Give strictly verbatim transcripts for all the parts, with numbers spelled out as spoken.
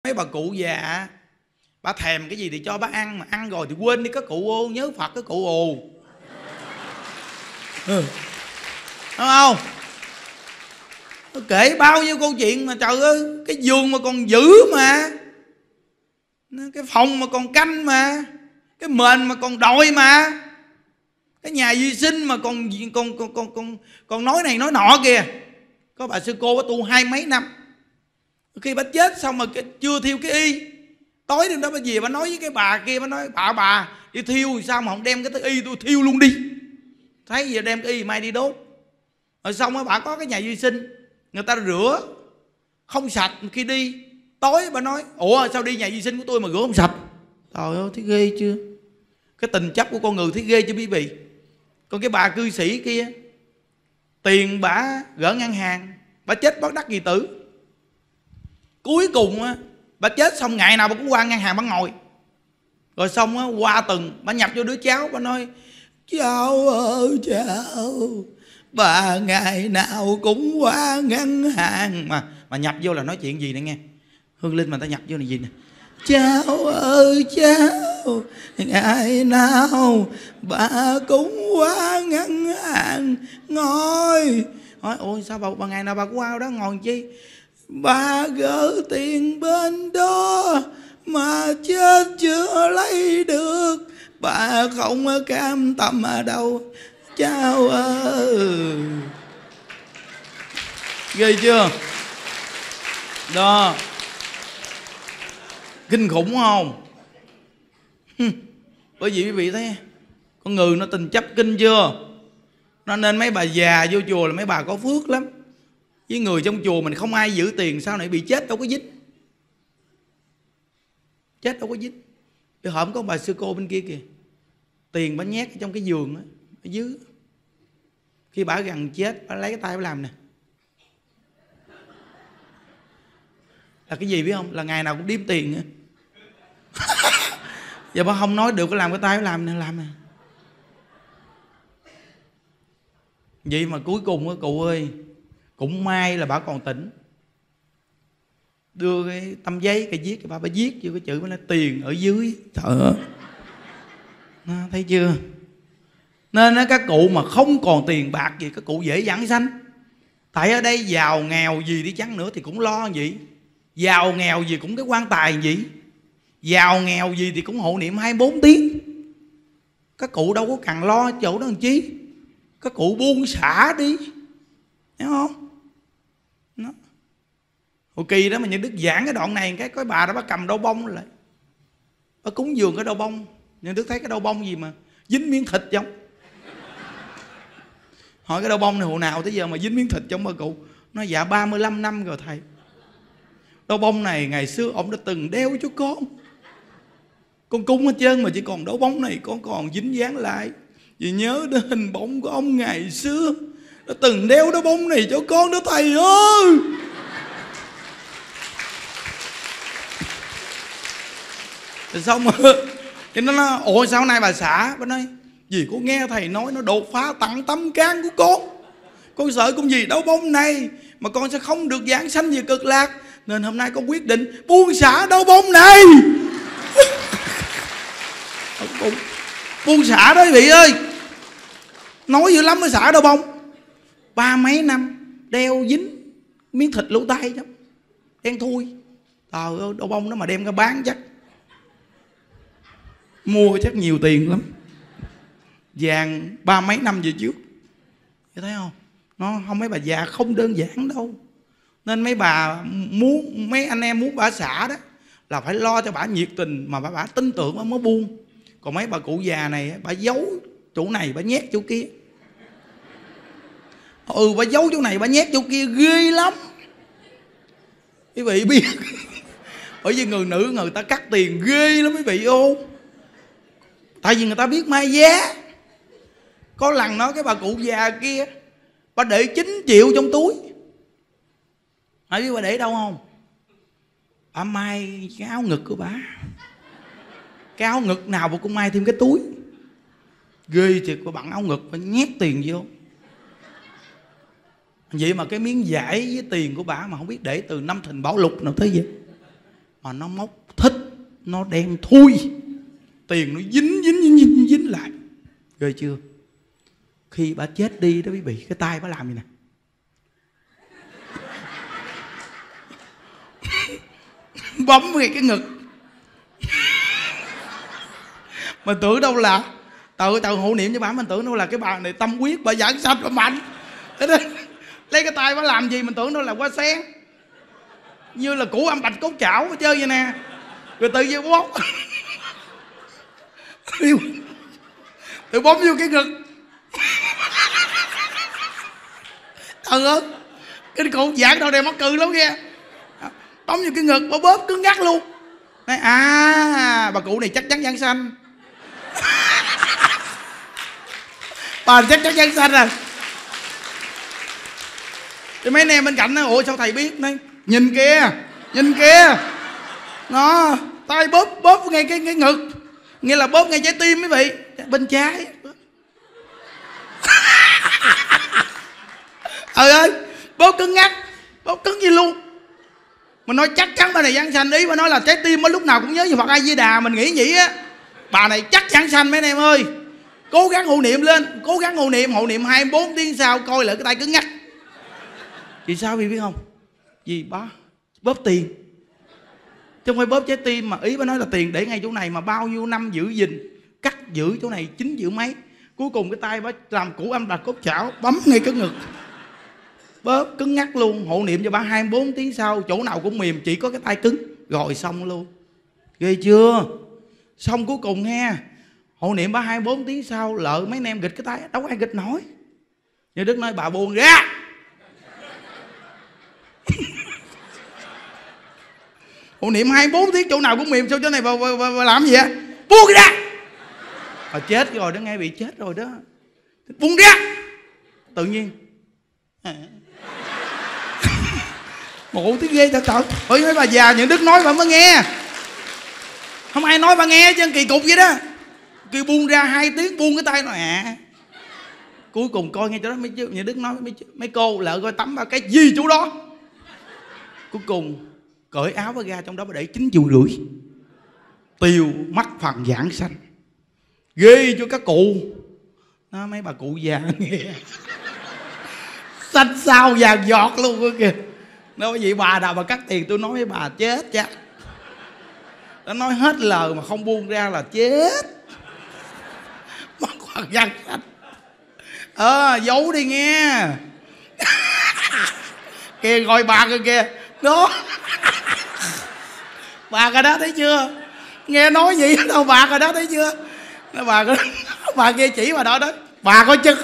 mấy bà cụ già, bà thèm cái gì thì cho bà ăn, mà ăn rồi thì quên đi cái cụ ô, nhớ Phật cái cụ ồ. Ừ. Đúng không? Nó kể bao nhiêu câu chuyện mà trời ơi, cái giường mà còn giữ mà, cái phòng mà còn canh mà, cái mền mà còn đòi mà, cái nhà vệ sinh mà còn còn còn còn còn, còn nói này nói nọ kìa. Có bà sư cô bà tu hai mấy năm, khi bà chết xong mà chưa thiêu cái y, tối đêm đó bà về bà nói với cái bà kia, bà nói bà bà đi thiêu sao mà không đem cái y tôi thiêu luôn đi, thấy giờ đem cái y mai đi đốt. Rồi xong á bà có cái nhà vệ sinh người ta rửa không sạch, khi đi tối bà nói ủa sao đi nhà vệ sinh của tôi mà rửa không sạch. Trời ơi thấy ghê chưa, cái tình chấp của con người thấy ghê chưa quý vị. Còn cái bà cư sĩ kia, tiền bả gỡ ngân hàng, bà chết bất đắc kỳ tử. Cuối cùng á, bà chết xong ngày nào bà cũng qua ngân hàng bà ngồi. Rồi xong á, qua tuần bà nhập vô đứa cháu, bà nói cháu ơi cháu, bà ngày nào cũng qua ngân hàng. Mà mà nhập vô là nói chuyện gì nè nghe, Hương Linh mà ta nhập vô là gì nè, cháu ơi cháu, ngày nào bà cũng qua ngân hàng ngồi. Hỏi ôi sao bà, bà ngày nào bà cũng qua đó ngồi chi? Bà gỡ tiền bên đó mà chết chưa lấy được, bà không cam tâm ở đâu cháu ơi. Ghê chưa? Đó, kinh khủng không? Bởi vì quý vị thấy con người nó tình chấp kinh chưa? Nó nên mấy bà già vô chùa là mấy bà có phước lắm. Với người trong chùa mình không ai giữ tiền, sau này bị chết đâu có dính. Chết đâu có dính. Bây hôm có bà sư cô bên kia kìa, tiền bà nhét trong cái giường á, ở dưới. Khi bà gần chết, bà lấy cái tay bà làm nè. Là cái gì biết không? Là ngày nào cũng điếm tiền á. Giờ bà không nói được, có làm cái tay bà làm nè, làm nè. Vậy mà cuối cùng á cụ ơi, cũng may là bà còn tỉnh. Đưa cái tấm giấy cái viết, bà bà viết vô cái chữ bà nói tiền ở dưới. Trời ơi, thấy chưa? Nên á các cụ mà không còn tiền bạc gì, các cụ dễ vãng sanh. Tại ở đây giàu nghèo gì đi chăng nữa thì cũng lo gì, giàu nghèo gì cũng cái quan tài gì, giàu nghèo gì thì cũng hộ niệm hai mươi bốn tiếng. Các cụ đâu có cần lo chỗ đó làm chi. Các cụ buông xả đi, hiểu không? Nó. Hồi kỳ đó mà Nhân Đức giảng cái đoạn này, cái cái bà đó bà cầm đau bông lại, bà cúng dường cái đau bông. Nhân Đức thấy cái đau bông gì mà dính miếng thịt trong. Hỏi cái đau bông này hộ nào tới giờ mà dính miếng thịt trong bà cụ? Nói dạ ba mươi lăm năm rồi thầy. Đau bông này ngày xưa ông đã từng đeo cho con, con cúng hết trơn mà chỉ còn đau bông này con còn dính dáng lại. Vì nhớ đến hình bóng của ông ngày xưa đã từng đeo đau bông này cho con đó thầy ơi. Rồi xong rồi thì nó nói ủa sao nay bà xả? Bà nói vì con nghe thầy nói nó đột phá tận tâm can của con, con sợ con gì đau bông này mà con sẽ không được giảng sanh về cực lạc, nên hôm nay con quyết định buông xả đau bông này. Buông xả đó quý vị ơi. Nói dữ lắm mới xả đau bông. Ba mấy năm đeo dính miếng thịt lỗ tai chứ, đen thui. Trời ơi, đau bông đó mà đem ra bán chắc mua chắc nhiều tiền lắm. Vàng ba mấy năm về trước. Thấy không? Nó không, mấy bà già không đơn giản đâu. Nên mấy bà muốn, mấy anh em muốn bà xả đó là phải lo cho bà nhiệt tình, mà bà, bà tin tưởng bà mới buông. Còn mấy bà cụ già này bà giấu chỗ này bà nhét chỗ kia. Ừ, bà giấu chỗ này bà nhét chỗ kia ghê lắm. Quý vị biết. Bởi vì người nữ người ta cắt tiền ghê lắm quý vị ô. Tại vì người ta biết mai giá. Có lần đó cái bà cụ già kia, bà để chín triệu trong túi. Hãy biết bà để đâu không? Bà mai cái áo ngực của bà. Cái áo ngực nào bà cũng mai thêm cái túi. Ghê thiệt, bà bận áo ngực bà nhét tiền vô. Vậy mà cái miếng vải với tiền của bà mà không biết để từ năm Thìn Bảo Lục nào tới vậy. mà nó móc thích, nó đem thui, tiền nó dính dính dính dính, dính lại. Ghê chưa? Khi bà chết đi đó quý vị, cái tay bà làm gì nè, bấm về cái ngực. Mình tưởng đâu là tự tự hộ niệm cho bà, mình tưởng đâu là cái bà này tâm quyết, bà giảng sanh bà mạnh. Thế đó, lấy cái tay bà làm gì, mình tưởng đâu là hoa sen, như là củ âm bạch cốt chảo hết chơi vậy nè. Rồi tự nhiên bóp tự bấm vô cái ngực. Trời ơi, cái cụ giảng đâu đây mắc cừ lắm kìa. Bấm vô cái ngực, bà bóp cứng ngắc luôn. Nói, à, bà cụ này chắc chắn giảng sanh. Bà chắc chắn giảng sanh rồi. Thì mấy anh em bên cạnh nói, ủa sao thầy biết? Nói, nhìn kìa, nhìn kìa. Nó, tay bóp, bóp ngay cái, cái ngực. Nghĩa là bóp ngay trái tim quý vị. Bên trái. Trời ơi, bóp cứng ngắc, bóp cứng gì luôn. Mình nói chắc chắn bà này giảng sanh. Ý bà nói là trái tim mới lúc nào cũng nhớ về Phật A Di Đà. Mình nghĩ vậy á, bà này chắc giảng sanh mấy anh em ơi. Cố gắng hộ niệm lên, cố gắng hộ niệm, hộ niệm hai mươi bốn tiếng sau coi lại cái tay cứng ngắc. Vì sao vì biết không? Vì bà bóp tiền, chứ không phải bóp trái tim. Mà ý bà nói là tiền để ngay chỗ này mà bao nhiêu năm giữ gìn, cắt giữ chỗ này chín giữ mấy. Cuối cùng cái tay bà làm củ âm bạch cốt chảo, bấm ngay cái ngực, bóp cứng ngắc luôn. Hộ niệm cho bà hai mươi bốn tiếng sau chỗ nào cũng mềm, chỉ có cái tay cứng. Rồi xong luôn. Ghê chưa? Xong cuối cùng nghe, hộ niệm bà hai mươi bốn tiếng sau lợ mấy anh em gịch cái tay, đâu có ai gịch nổi. Như Đức nói, bà buông ra. Hộ niệm hai mươi bốn tiếng chỗ nào cũng mềm, sao chỗ này bà, bà, bà, bà làm gì vậy? Buông ra. Bà chết rồi đó, nghe bị chết rồi đó. Buông ra. Tự nhiên à. Ngộ tiếng ghê trời trời. Ôi mấy bà già những Đức nói bà mới nghe, không ai nói bà nghe chứ, kỳ cục vậy đó. Kêu buông ra hai tiếng, buông cái tay nó à. Cuối cùng coi nghe cho đó mấy chứ, những Đức nói mấy, mấy cô lỡ coi tắm ba cái gì chỗ đó. Cuối cùng cởi áo bà ra, trong đó bà để chín triệu rưỡi. Tiêu mắc phần giảng sanh. Ghê cho các cụ. Nó mấy bà cụ già nghe xanh sao vàng giọt luôn kìa. Nói vậy bà nào mà cắt tiền tôi nói với bà chết chắc. Nó nói hết lời mà không buông ra là chết. Mất phần giảng sanh. Ờ à, giấu đi nghe. Kìa ngồi bà kìa kìa. Đó. Bà cái đó thấy chưa? Nghe nói gì đâu, bà cái đó thấy chưa? Nó bà cái đó, bà kia chỉ bà đó đó. Bà có chân.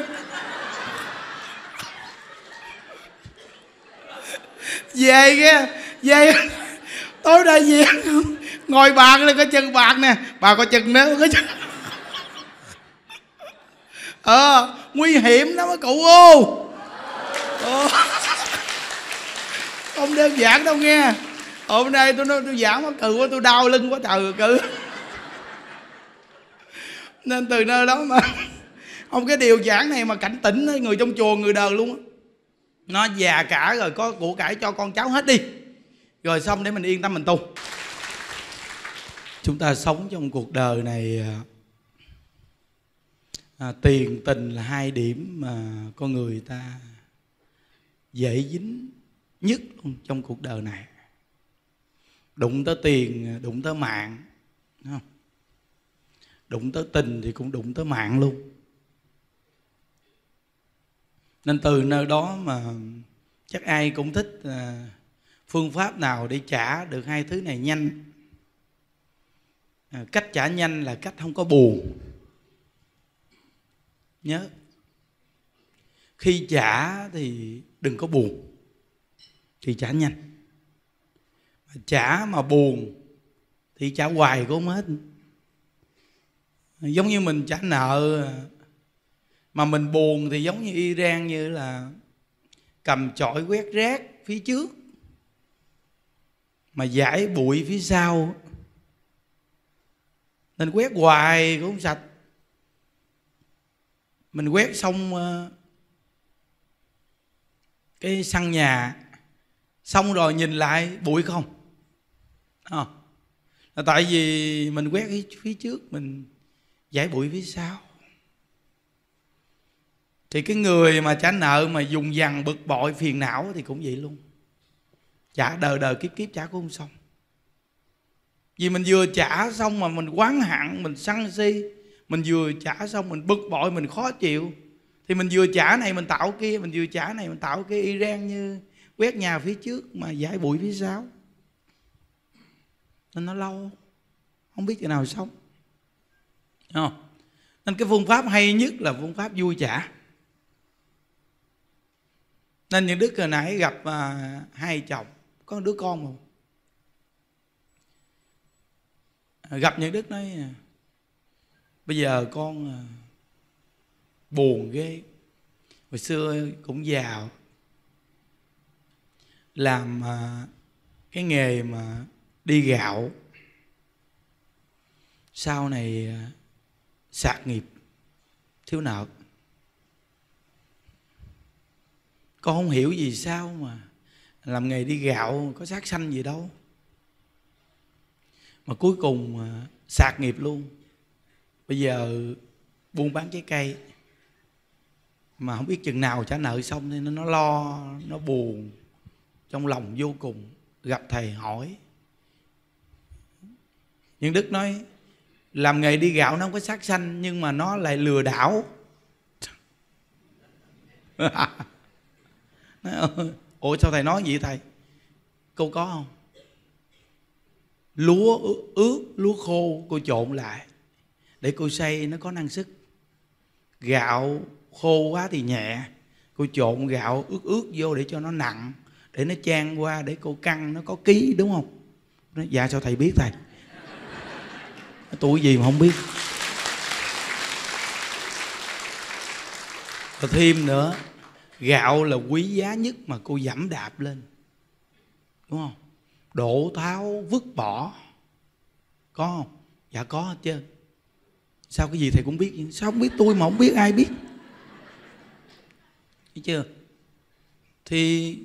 Về kia, về. Tối nay về. Ngồi bạc là có chân bạc nè. Bà có chân nữa, có chân. Ờ, à, nguy hiểm lắm á cụ ơi. Ờ. Không đơn giản đâu nghe. Hôm nay tôi nói tôi giảng mắc cừ quá, tôi đau lưng quá trời cừ. Nên từ nơi đó mà không, cái điều giảng này mà cảnh tỉnh người trong chùa, người đời luôn á. Nó già cả rồi, có của cải cho con cháu hết đi, rồi xong để mình yên tâm mình tu. Chúng ta sống trong cuộc đời này à, tiền tình là hai điểm mà con người ta dễ dính nhất luôn trong cuộc đời này. Đụng tới tiền, đụng tới mạng, không? Đụng tới tình thì cũng đụng tới mạng luôn. Nên từ nơi đó mà chắc ai cũng thích à, phương pháp nào để trả được hai thứ này nhanh. à, Cách trả nhanh là cách không có buồn. Nhớ, khi trả thì đừng có buồn thì trả nhanh. Trả mà buồn thì trả hoài cũng không hết. Giống như mình trả nợ mà mình buồn thì giống như Iran, như là cầm chổi quét rác phía trước mà giải bụi phía sau. Nên quét hoài cũng không sạch. Mình quét xong cái sân nhà, xong rồi nhìn lại bụi không à, Tại vì mình quét phía trước, mình giải bụi phía sau. Thì cái người mà trả nợ mà dùng dằng bực bội phiền não thì cũng vậy luôn. Trả đời đời kiếp kiếp trả cũng không xong. Vì mình vừa trả xong mà mình oán hận, mình sân si. Mình vừa trả xong mình bực bội, mình khó chịu. Thì mình vừa trả này mình tạo kia, mình vừa trả này mình tạo kia, y ran như quét nhà phía trước mà giải bụi phía sau. Nên nó lâu, không biết chừng nào xong. Đúng không? Nên cái phương pháp hay nhất là phương pháp vui trả. Nên những Đức hồi nãy gặp à, hai chồng có đứa con mà. À, gặp những Đức nói bây giờ con à, buồn ghê. Hồi xưa cũng giàu, làm à, cái nghề mà đi gạo. Sau này à, sạt nghiệp, thiếu nợ. Con không hiểu gì sao mà làm nghề đi gạo có sát sanh gì đâu, mà cuối cùng à, sạt nghiệp luôn. Bây giờ buôn bán trái cây mà không biết chừng nào trả nợ xong, nên nó lo, nó buồn trong lòng vô cùng. Gặp thầy hỏi, nhưng Đức nói làm nghề đi gạo nó không có sát sanh, nhưng mà nó lại lừa đảo. Ủa sao thầy nói vậy thầy? Cô có không? Lúa ướt, lúa khô cô trộn lại để cô xay nó có năng sức. Gạo khô quá thì nhẹ, cô trộn gạo ướt ướt vô để cho nó nặng, để nó chan qua để cô căng nó có ký, đúng không? Nói, dạ sao thầy biết thầy? Tuổi gì mà không biết. Và thêm nữa, gạo là quý giá nhất mà cô dẫm đạp lên, đúng không? Đổ tháo vứt bỏ, có không? Dạ có hết trơn. Sao cái gì thầy cũng biết? Sao không biết tôi mà không biết ai biết? Thấy chưa? Thì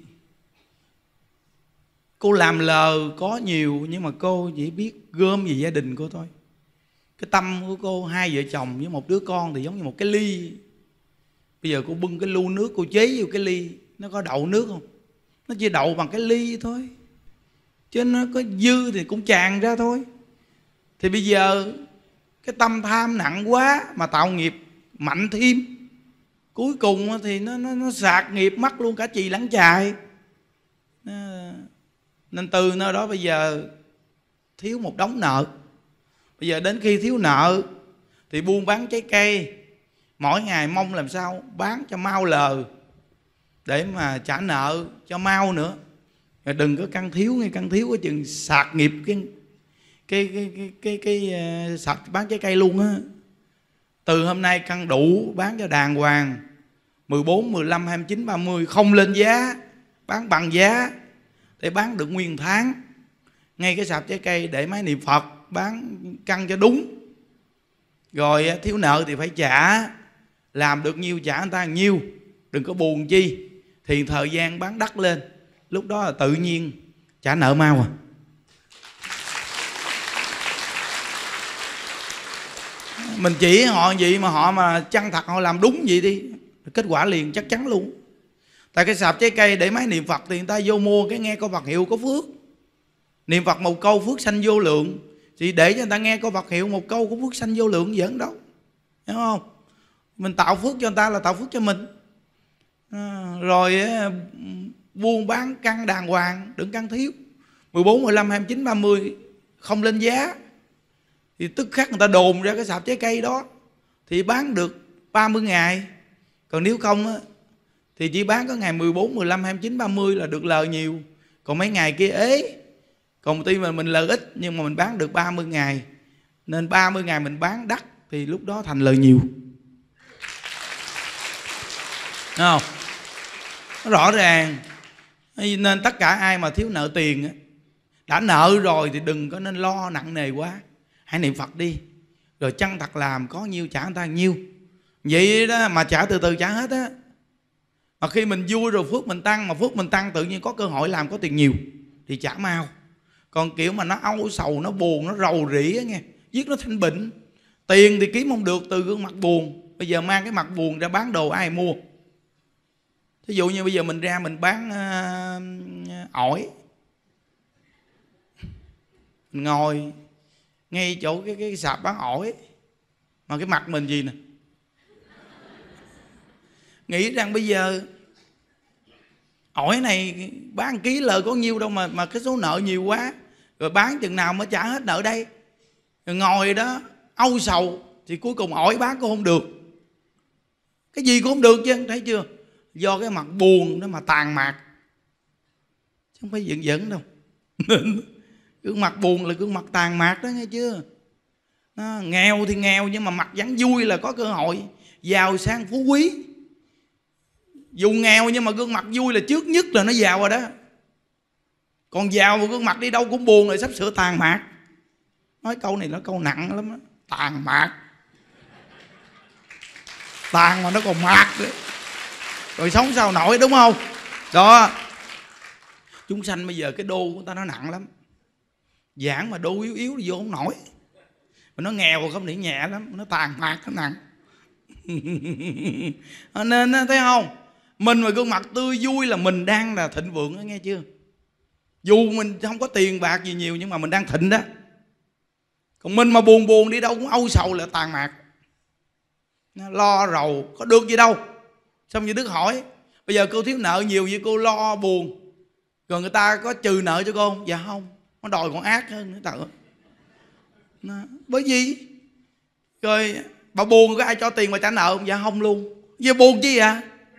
cô làm lờ có nhiều, nhưng mà cô chỉ biết gom về gia đình cô thôi. Cái tâm của cô, hai vợ chồng với một đứa con thì giống như một cái ly. Bây giờ cô bưng cái lu nước, cô chế vô cái ly, nó có đậu nước không? Nó chỉ đậu bằng cái ly thôi, chứ nó có dư thì cũng tràn ra thôi. Thì bây giờ cái tâm tham nặng quá mà tạo nghiệp mạnh thêm, cuối cùng thì nó, nó, nó sạc nghiệp mất luôn cả chì lẫn chài. Nên từ nơi đó bây giờ thiếu một đống nợ. Bây giờ đến khi thiếu nợ thì buôn bán trái cây, mỗi ngày mong làm sao bán cho mau lờ để mà trả nợ cho mau nữa. Rồi đừng có căn thiếu, ngay căn thiếu có chừng sạc nghiệp cái cái cái cái cái, cái, cái sạc bán trái cây luôn á. Từ hôm nay căn đủ bán cho đàng hoàng, mười bốn, mười lăm, hai mươi chín, ba mươi không lên giá, bán bằng giá để bán được nguyên tháng. Ngay cái sạp trái cây để máy niệm Phật bán căn cho đúng. Rồi thiếu nợ thì phải trả, làm được nhiêu trả người ta nhiêu, đừng có buồn chi. Thì thời gian bán đắt lên, lúc đó là tự nhiên trả nợ mau à. Mình chỉ họ vậy mà họ mà chân thật họ làm đúng vậy đi, kết quả liền chắc chắn luôn. Tại cái sạp trái cây để máy niệm Phật thì người ta vô mua cái nghe câu Phật hiệu có phước. Niệm Phật một câu phước sanh vô lượng, thì để cho người ta nghe câu Phật hiệu một câu có phước sanh vô lượng giỡn đâu, hiểu không? Mình tạo phước cho người ta là tạo phước cho mình. À, rồi buôn bán căn đàng hoàng, đừng căn thiếu. Mười bốn, mười lăm, hai mươi chín, ba mươi không lên giá thì tức khắc người ta đồn ra cái sạp trái cây đó thì bán được ba mươi ngày. Còn nếu không á, thì chỉ bán có ngày mười bốn, mười lăm, hai mươi chín, ba mươi là được lời nhiều. Còn mấy ngày kia ế. Còn tuy mà mình lời ít nhưng mà mình bán được ba mươi ngày, nên ba mươi ngày mình bán đắt thì lúc đó thành lời nhiều. Đúng không? Nó rõ ràng. Nên tất cả ai mà thiếu nợ tiền, đã nợ rồi thì đừng có nên lo nặng nề quá. Hãy niệm Phật đi, rồi chân thật làm, có nhiêu trả người ta nhiêu. Vậy đó mà trả từ từ trả hết á. Mà khi mình vui rồi phước mình tăng, mà phước mình tăng tự nhiên có cơ hội làm có tiền nhiều thì trả mau. Còn kiểu mà nó âu sầu, nó buồn, nó rầu rĩ á nghe, giết nó thành bệnh. Tiền thì kiếm không được từ gương mặt buồn. Bây giờ mang cái mặt buồn ra bán đồ ai mua? Thí dụ như bây giờ mình ra mình bán uh, ổi, mình ngồi ngay chỗ cái, cái sạp bán ổi, mà cái mặt mình gì nè, nghĩ rằng bây giờ ổi này bán ký lời có nhiêu đâu mà mà cái số nợ nhiều quá, rồi bán chừng nào mới trả hết nợ đây. Rồi ngồi đó âu sầu thì cuối cùng ổi bán cũng không được, cái gì cũng không được chứ, thấy chưa? Do cái mặt buồn đó mà tàn mạc, chứ không phải giận giận đâu. Gương mặt buồn là gương mặt tàn mạc đó, nghe chưa? Nó nghèo thì nghèo nhưng mà mặt vẫn vui là có cơ hội giàu sang phú quý. Dù nghèo nhưng mà gương mặt vui là trước nhất là nó giàu rồi đó. Còn giàu mà gương mặt đi đâu cũng buồn là sắp sửa tàn mạc. Nói câu này nó câu nặng lắm đó. Tàn mạc, tàn mà nó còn mạc nữa, rồi sống sao nổi, đúng không? Đó, chúng sanh bây giờ cái đô của ta nó nặng lắm. Giảng mà đô yếu yếu thì vô không nổi. Mà nó nghèo không thì nhẹ lắm, nó tàn mạc, nó nặng. Nên thấy không, mình mà gương mặt tươi vui là mình đang là thịnh vượng đó, nghe chưa? Dù mình không có tiền bạc gì nhiều nhưng mà mình đang thịnh đó. Còn mình mà buồn buồn đi đâu cũng âu sầu là tàn mạc, lo rầu có được gì đâu. Xong như Đức hỏi, bây giờ cô thiếu nợ nhiều vậy cô lo buồn, rồi người ta có trừ nợ cho cô không? Dạ không, nó đòi còn ác hơn nữa tự. Bởi vì rồi bà buồn có ai cho tiền mà trả nợ không? Dạ không luôn. Giờ buồn chi vậy?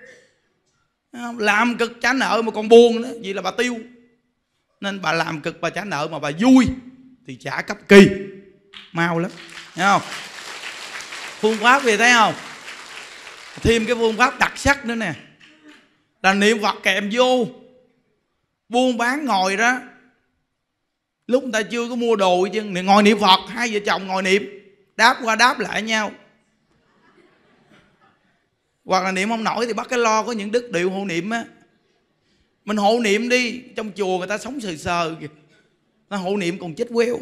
Làm cực trả nợ mà còn buồn nữa, vậy là bà tiêu. Nên bà làm cực bà trả nợ mà bà vui thì trả cấp kỳ mau lắm, thấy không? Phương pháp gì thấy không? Thêm cái phương pháp đặc sắc nữa nè, là niệm Phật kèm vô. Buôn bán ngồi đó, lúc người ta chưa có mua đồ chứ ngồi niệm Phật, hai vợ chồng ngồi niệm, đáp qua đáp lại nhau. Hoặc là niệm không nổi thì bắt cái lo có những đức điệu hộ niệm á, mình hộ niệm đi. Trong chùa người ta sống sờ sờ kìa, ta hộ niệm còn chết queo.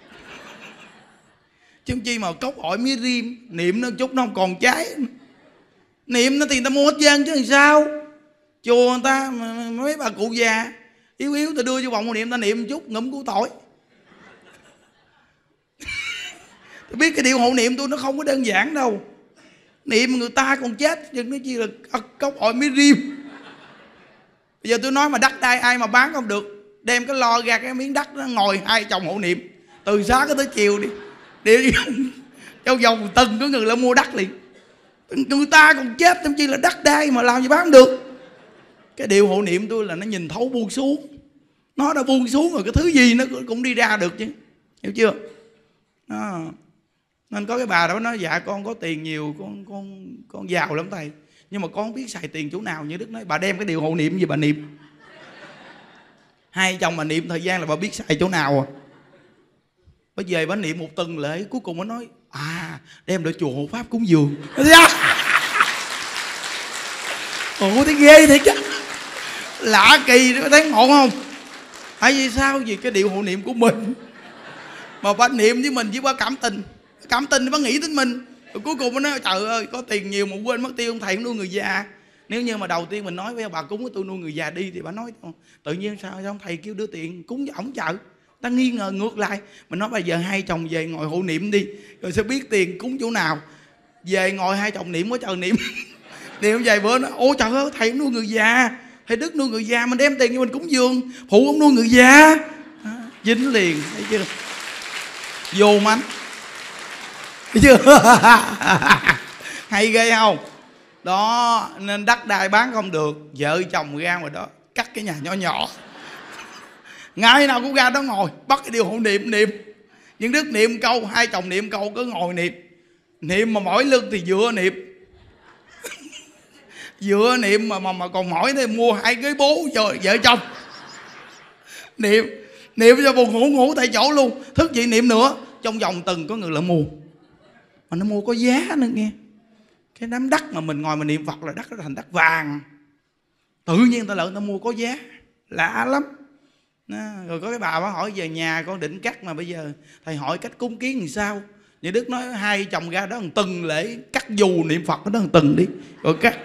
Chứ không chi mà cốc ổi mía rim, niệm nó chút nó không còn trái. Niệm nó thì người ta mua hết trơn chứ làm sao. Chùa người ta mấy bà cụ già yếu yếu ta đưa vô vòng hộ niệm, ta niệm một chút ngụm củ tỏi. Tôi biết cái điều hộ niệm tôi nó không có đơn giản đâu. Niệm người ta còn chết chứ nó chỉ là cốc ổi mía rim. Bây giờ tôi nói mà đất đai ai mà bán không được, đem cái lo ra cái miếng đất nó ngồi hai chồng hộ niệm từ sáng tới chiều đi, đi trong vòng tuần có người lại mua đất liền. Người ta còn chết thậm chí là đất đai mà làm gì bán được. Cái điều hộ niệm tôi là nó nhìn thấu buông xuống, nó đã buông xuống rồi cái thứ gì nó cũng đi ra được chứ, hiểu chưa? Đó. Nên có cái bà đó nói dạ con có tiền nhiều, con con con giàu lắm thầy, nhưng mà con không biết xài tiền chỗ nào. Như Đức nói bà đem cái điều hộ niệm gì bà niệm, hai chồng mà niệm thời gian là bà biết xài chỗ nào à. Bà về bà niệm một tuần lễ, cuối cùng bà nói à đem lại chùa hộ pháp cúng dường. Ủa thấy ghê thiệt chứ, lạ kỳ đó, thấy ngộ không? Tại vì sao? Vì cái điều hộ niệm của mình mà bà niệm với mình chỉ có cảm tình, cảm tình thì bà nghĩ đến mình. Rồi cuối cùng bà nói trời ơi có tiền nhiều mà quên mất tiêu, ông thầy cũng nuôi người già. Nếu như mà đầu tiên mình nói với bà cúng với tôi nuôi người già đi, thì bà nói tự nhiên sao ông thầy kêu đưa tiền cúng với ổng chợ. Ta nghi ngờ ngược lại. Mình nói bây giờ hai chồng về ngồi hộ niệm đi, rồi sẽ biết tiền cúng chỗ nào. Về ngồi hai chồng niệm có chờ niệm. Niệm vài bữa nó ôi trời ơi thầy nuôi người già, thầy Đức nuôi người già, mình đem tiền cho mình cúng dường phụ ông nuôi người già. À, dính liền, thấy chưa? Vô mánh, thấy chưa? Hay ghê không? Đó, nên đất đai bán không được, vợ chồng ra ngoài đó cắt cái nhà nhỏ nhỏ, ngày nào cũng ra đó ngồi bắt cái điều hộ niệm niệm. Những Đức niệm câu, hai chồng niệm câu cứ ngồi niệm. Niệm mà mỏi lưng thì vừa niệm, vừa niệm mà mà, mà còn mỏi thì mua hai cái bố cho vợ chồng. Niệm niệm cho buồn ngủ ngủ tại chỗ luôn, thức dậy niệm nữa. Trong vòng tuần có người lại mua, mà nó mua có giá nữa nghe. Cái đám đất mà mình ngồi mình niệm Phật là đất nó thành đất vàng, tự nhiên ta lợi ta mua có giá, lạ lắm. Đó. Rồi có cái bà bà hỏi về nhà con định cắt, mà bây giờ thầy hỏi cách cúng kiến làm sao. Vậy Đức nói hai chồng ra đó một tuần lễ cắt dù niệm Phật đó một tuần đi rồi cắt.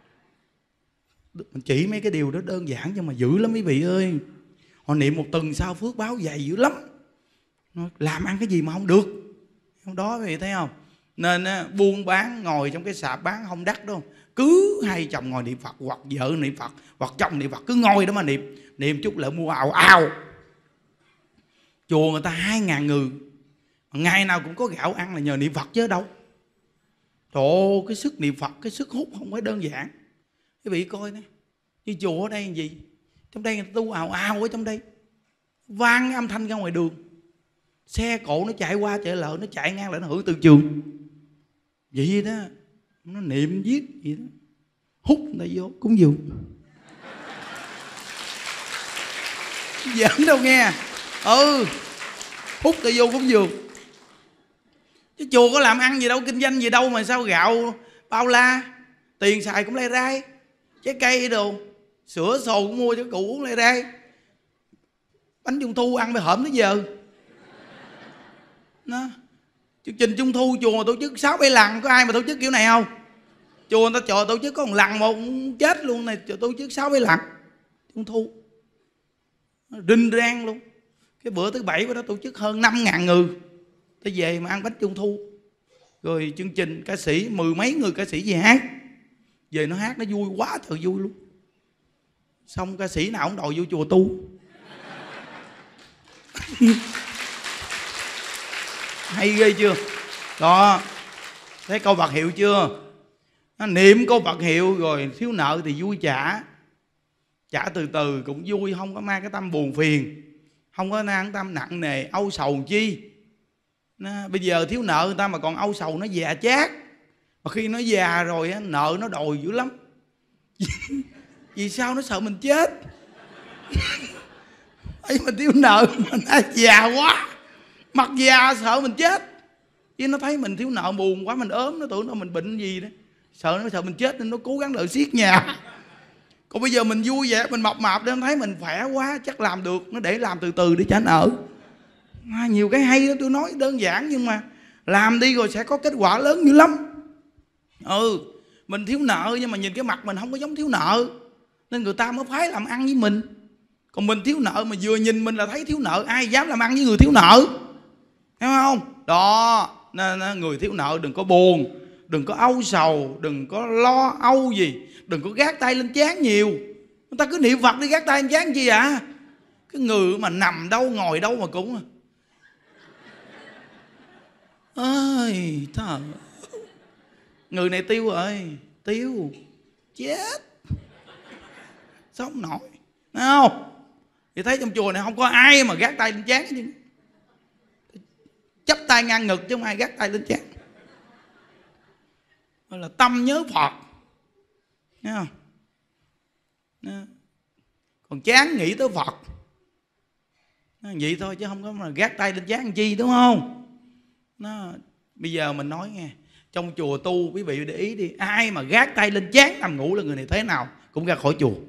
Mình chỉ mấy cái điều đó đơn giản nhưng mà dữ lắm quý vị ơi. Họ niệm một tuần sau phước báo dày dữ lắm. Làm ăn cái gì mà không được. Không đó quý vị thấy không? Nên buôn bán ngồi trong cái sạp bán không đắt đâu. Cứ hai chồng ngồi niệm Phật, hoặc vợ niệm Phật, hoặc chồng niệm Phật, cứ ngồi đó mà niệm. Niệm chút lại mua ào ào. Chùa người ta hai ngàn người, ngày nào cũng có gạo ăn là nhờ niệm Phật chứ đâu. Trời ơi, cái sức niệm Phật, cái sức hút không phải đơn giản. Quý vị coi nè, như chùa ở đây là gì? Trong đây người ta tu ào ào ở trong đây, vang cái âm thanh ra ngoài đường, xe cộ nó chạy qua chạy lại, nó chạy ngang lại nó hưởng từ trường vậy đó, nó niệm viết vậy đó, hút người ta vô cúng dường. Giỡn đâu nghe. Ừ, hút ta vô cúng dường. Chứ chùa có làm ăn gì đâu, kinh doanh gì đâu mà sao gạo bao la, tiền xài cũng lê rai, trái cây đồ, sữa sồ cũng mua cho cụ uống lê rai, bánh trung thu ăn phải hổm tới giờ. Nó chương trình trung thu chùa tổ chức sáu bảy lần, có ai mà tổ chức kiểu này không? Chùa người ta chùa tổ chức có một lần một chết luôn, này tổ chức sáu bảy lần trung thu rinh rang luôn. Cái bữa thứ bảy của đó tổ chức hơn năm ngàn người tới về mà ăn bánh trung thu. Rồi chương trình ca sĩ mười mấy người ca sĩ về hát, về nó hát nó vui quá trời vui luôn. Xong ca sĩ nào cũng đòi vô chùa tu. Hay ghê chưa? Đó, thấy câu Phật hiệu chưa? Nó niệm câu Phật hiệu rồi thiếu nợ thì vui trả. Trả từ từ cũng vui, không có mang cái tâm buồn phiền, không có mang tâm nặng nề âu sầu chi. Nó, bây giờ thiếu nợ người ta mà còn âu sầu nó già chát. Mà khi nó già rồi nợ nó đòi dữ lắm. Vì sao? Nó sợ mình chết. Ấy mà thiếu nợ mà nó già quá, mặt già sợ mình chết. Chứ nó thấy mình thiếu nợ buồn quá, mình ốm, nó tưởng nó mình bệnh gì đó, sợ nó sợ mình chết nên nó cố gắng đợi siết nhà. Còn bây giờ mình vui vẻ, mình mập mạp để nó thấy mình khỏe quá, chắc làm được, nó để làm từ từ để trả nợ. À, nhiều cái hay đó, tôi nói đơn giản nhưng mà làm đi rồi sẽ có kết quả lớn dữ lắm. Ừ, mình thiếu nợ nhưng mà nhìn cái mặt mình không có giống thiếu nợ, nên người ta mới phái làm ăn với mình. Còn mình thiếu nợ mà vừa nhìn mình là thấy thiếu nợ, ai dám làm ăn với người thiếu nợ, thấy không? Đó, nên người thiếu nợ đừng có buồn, đừng có âu sầu, đừng có lo âu gì, đừng có gác tay lên trán nhiều. Người ta cứ niệm Phật đi, gác tay lên trán chi à? Cái người mà nằm đâu ngồi đâu mà cũng ơi trời, người này tiêu rồi, tiêu chết sao không nổi, thấy không? Thì thấy trong chùa này không có ai mà gác tay lên trán chứ, chắp tay ngang ngực chứ không ai gác tay lên trán. Gọi là tâm nhớ Phật, thấy không? Đó. Còn chán nghĩ tới Phật, nó vậy thôi chứ không có mà gác tay lên trán làm chi, đúng không? Nó bây giờ mình nói nghe, trong chùa tu quý vị để ý đi, ai mà gác tay lên trán nằm ngủ là người này thế nào cũng ra khỏi chùa.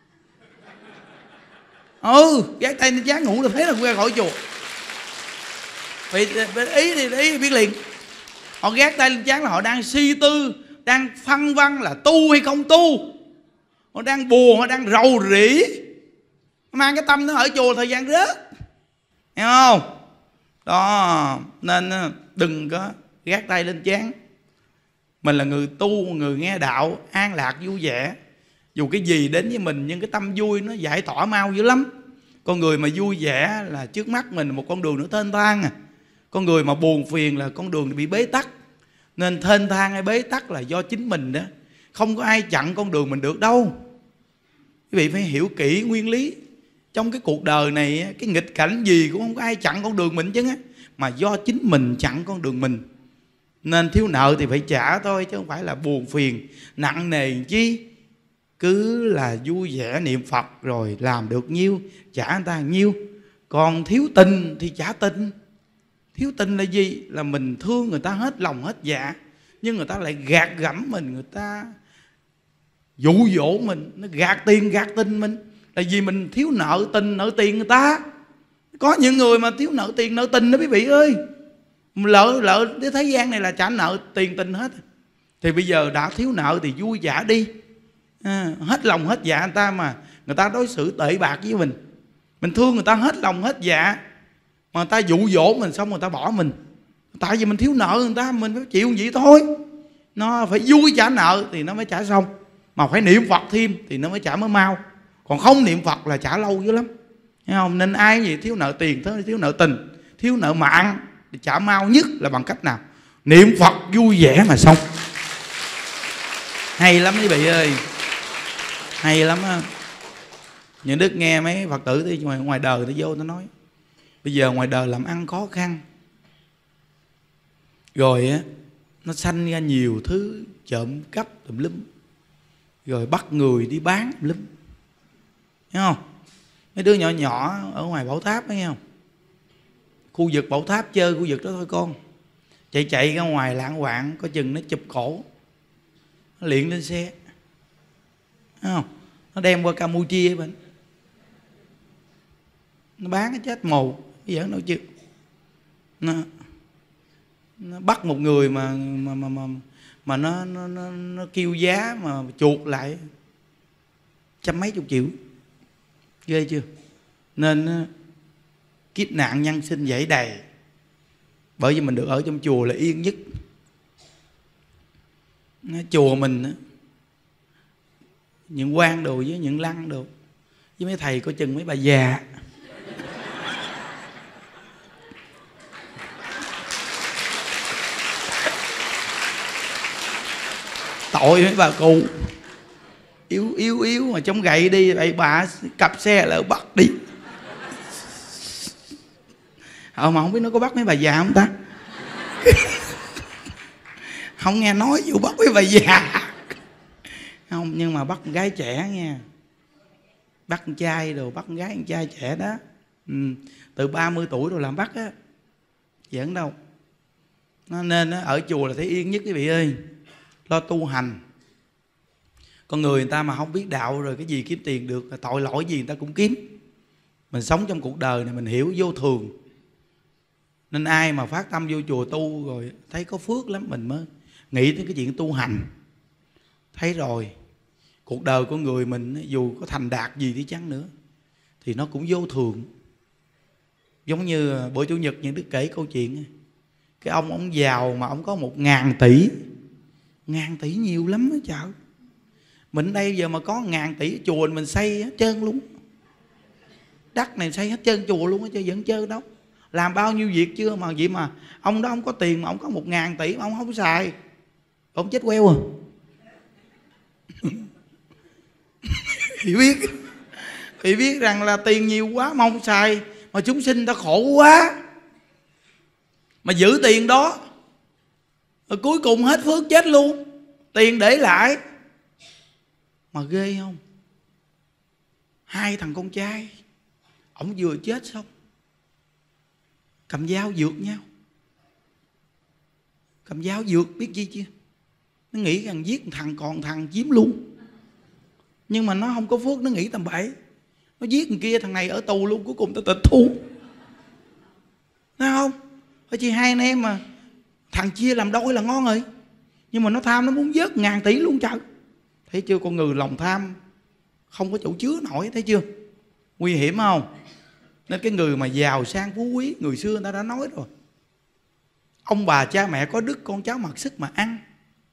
Ừ, gác tay lên trán ngủ là thế là cũng ra khỏi chùa. Vì ý thì ý biết liền. Họ gác tay lên trán là họ đang suy tư, đang phân vân là tu hay không tu. Họ đang buồn, họ đang rầu rĩ, mang cái tâm nó ở chùa thời gian rớt, hiểu không? Đó, nên đừng có gác tay lên trán. Mình là người tu, người nghe đạo, an lạc vui vẻ. Dù cái gì đến với mình nhưng cái tâm vui nó giải tỏa mau dữ lắm. Con người mà vui vẻ là trước mắt mình một con đường nữa thênh thang à. Con người mà buồn phiền là con đường bị bế tắc. Nên thênh thang hay bế tắc là do chính mình đó. Không có ai chặn con đường mình được đâu. Quý vị phải hiểu kỹ nguyên lý. Trong cái cuộc đời này, cái nghịch cảnh gì cũng không có ai chặn con đường mình chứ á, mà do chính mình chặn con đường mình. Nên thiếu nợ thì phải trả thôi, chứ không phải là buồn phiền nặng nề chi. Cứ là vui vẻ niệm Phật rồi làm được nhiêu trả người ta nhiêu. Còn thiếu tình thì trả tình. Thiếu tình là gì? Là mình thương người ta hết lòng hết dạ, nhưng người ta lại gạt gẫm mình, người ta dụ dỗ mình, nó gạt tiền gạt tình mình. Là vì mình thiếu nợ tình nợ tiền người ta. Có những người mà thiếu nợ tiền nợ tình đó quý vị ơi, lỡ lỡ cái thế gian này là trả nợ tiền tình hết. Thì bây giờ đã thiếu nợ thì vui trả đi, à, hết lòng hết dạ người ta mà người ta đối xử tệ bạc với mình, mình thương người ta hết lòng hết dạ mà người ta dụ dỗ mình xong người ta bỏ mình. Tại vì mình thiếu nợ người ta, mình phải chịu vậy thôi. Nó phải vui trả nợ thì nó mới trả xong, mà phải niệm Phật thêm thì nó mới trả mới mau. Còn không niệm Phật là trả lâu dữ lắm, thấy không? Nên ai gì thiếu nợ tiền, thiếu nợ tình, thiếu nợ mạng thì trả mau nhất là bằng cách nào? Niệm Phật vui vẻ mà xong. Hay lắm quý vị ơi, hay lắm á. Những đức nghe mấy Phật tử thì ngoài, ngoài đời nó vô nó nói bây giờ ngoài đời làm ăn khó khăn, rồi á nó sanh ra nhiều thứ trộm cắp tùm lum, rồi bắt người đi bán tùm lum, thấy không? Mấy đứa nhỏ nhỏ ở ngoài Bảo Tháp thấy không? Khu vực Bảo Tháp chơi khu vực đó thôi con, chạy chạy ra ngoài lạng quạng có chừng nó chụp cổ, nó liệng lên xe, thấy không? Nó đem qua Campuchia bên, nó bán cái chết mù, cái giỡn đâu chứ. Nó, nó bắt một người mà mà mà mà, mà nó, nó nó nó kêu giá mà chuột lại trăm mấy chục triệu, ghê chưa? Nên kiếp nạn nhân sinh dãy đầy. Bởi vì mình được ở trong chùa là yên nhất. Chùa mình á, những quan đồ với những lăng đồ với mấy thầy có chừng mấy bà già. Tội mấy bà cụ yếu yếu yếu mà chống gậy đi, vậy bà cặp xe lại bắt đi. Ờ mà không biết nó có bắt mấy bà già không ta? Không nghe nói vụ bắt mấy bà già không, nhưng mà bắt con gái trẻ nha, bắt con trai rồi bắt con gái con trai trẻ đó, ừ. Từ ba mươi tuổi rồi làm bắt á, giỡn đâu. Nó nên ở chùa là thấy yên nhất quý vị ơi, lo tu hành. Con người người ta mà không biết đạo rồi cái gì kiếm tiền được, tội lỗi gì người ta cũng kiếm. Mình sống trong cuộc đời này mình hiểu vô thường, nên ai mà phát tâm vô chùa tu rồi thấy có phước lắm mình mới nghĩ đến cái chuyện tu hành. Thấy rồi cuộc đời của người mình dù có thành đạt gì đi chăng nữa thì nó cũng vô thường. Giống như bữa Chủ nhật những đứa kể câu chuyện, cái ông ông giàu mà ông có một ngàn tỷ. Ngàn tỷ nhiều lắm đó chợ. Mình đây giờ mà có ngàn tỷ, chùa mình xây hết trơn luôn, đất này xây hết trơn chùa luôn á, chứ vẫn trơn đâu. Làm bao nhiêu việc chưa mà vậy mà ông đó ông có tiền mà ông có một ngàn tỷ mà ông không xài, ông chết queo à. Thì biết thì biết rằng là tiền nhiều quá mà không xài, mà chúng sinh ta khổ quá mà giữ tiền đó, rồi cuối cùng hết phước chết luôn, tiền để lại. Mà ghê không, hai thằng con trai ổng vừa chết xong cầm dao dược nhau. Cầm dao dược biết chi chưa? Nó nghĩ rằng giết thằng còn thằng chiếm luôn. Nhưng mà nó không có phước, nó nghĩ tầm bậy. Nó giết thằng kia, thằng này ở tù luôn, cuối cùng ta tịch thu. Thấy không? Bởi chỉ hai anh em mà thằng chia làm đôi là ngon rồi. Nhưng mà nó tham, nó muốn vớt ngàn tỷ luôn trời. Thấy chưa, con người lòng tham không có chỗ chứa nổi, thấy chưa? Nguy hiểm không? Nên cái người mà giàu sang phú quý, người xưa người ta đã nói rồi, ông bà cha mẹ có đức, con cháu mặc sức mà ăn.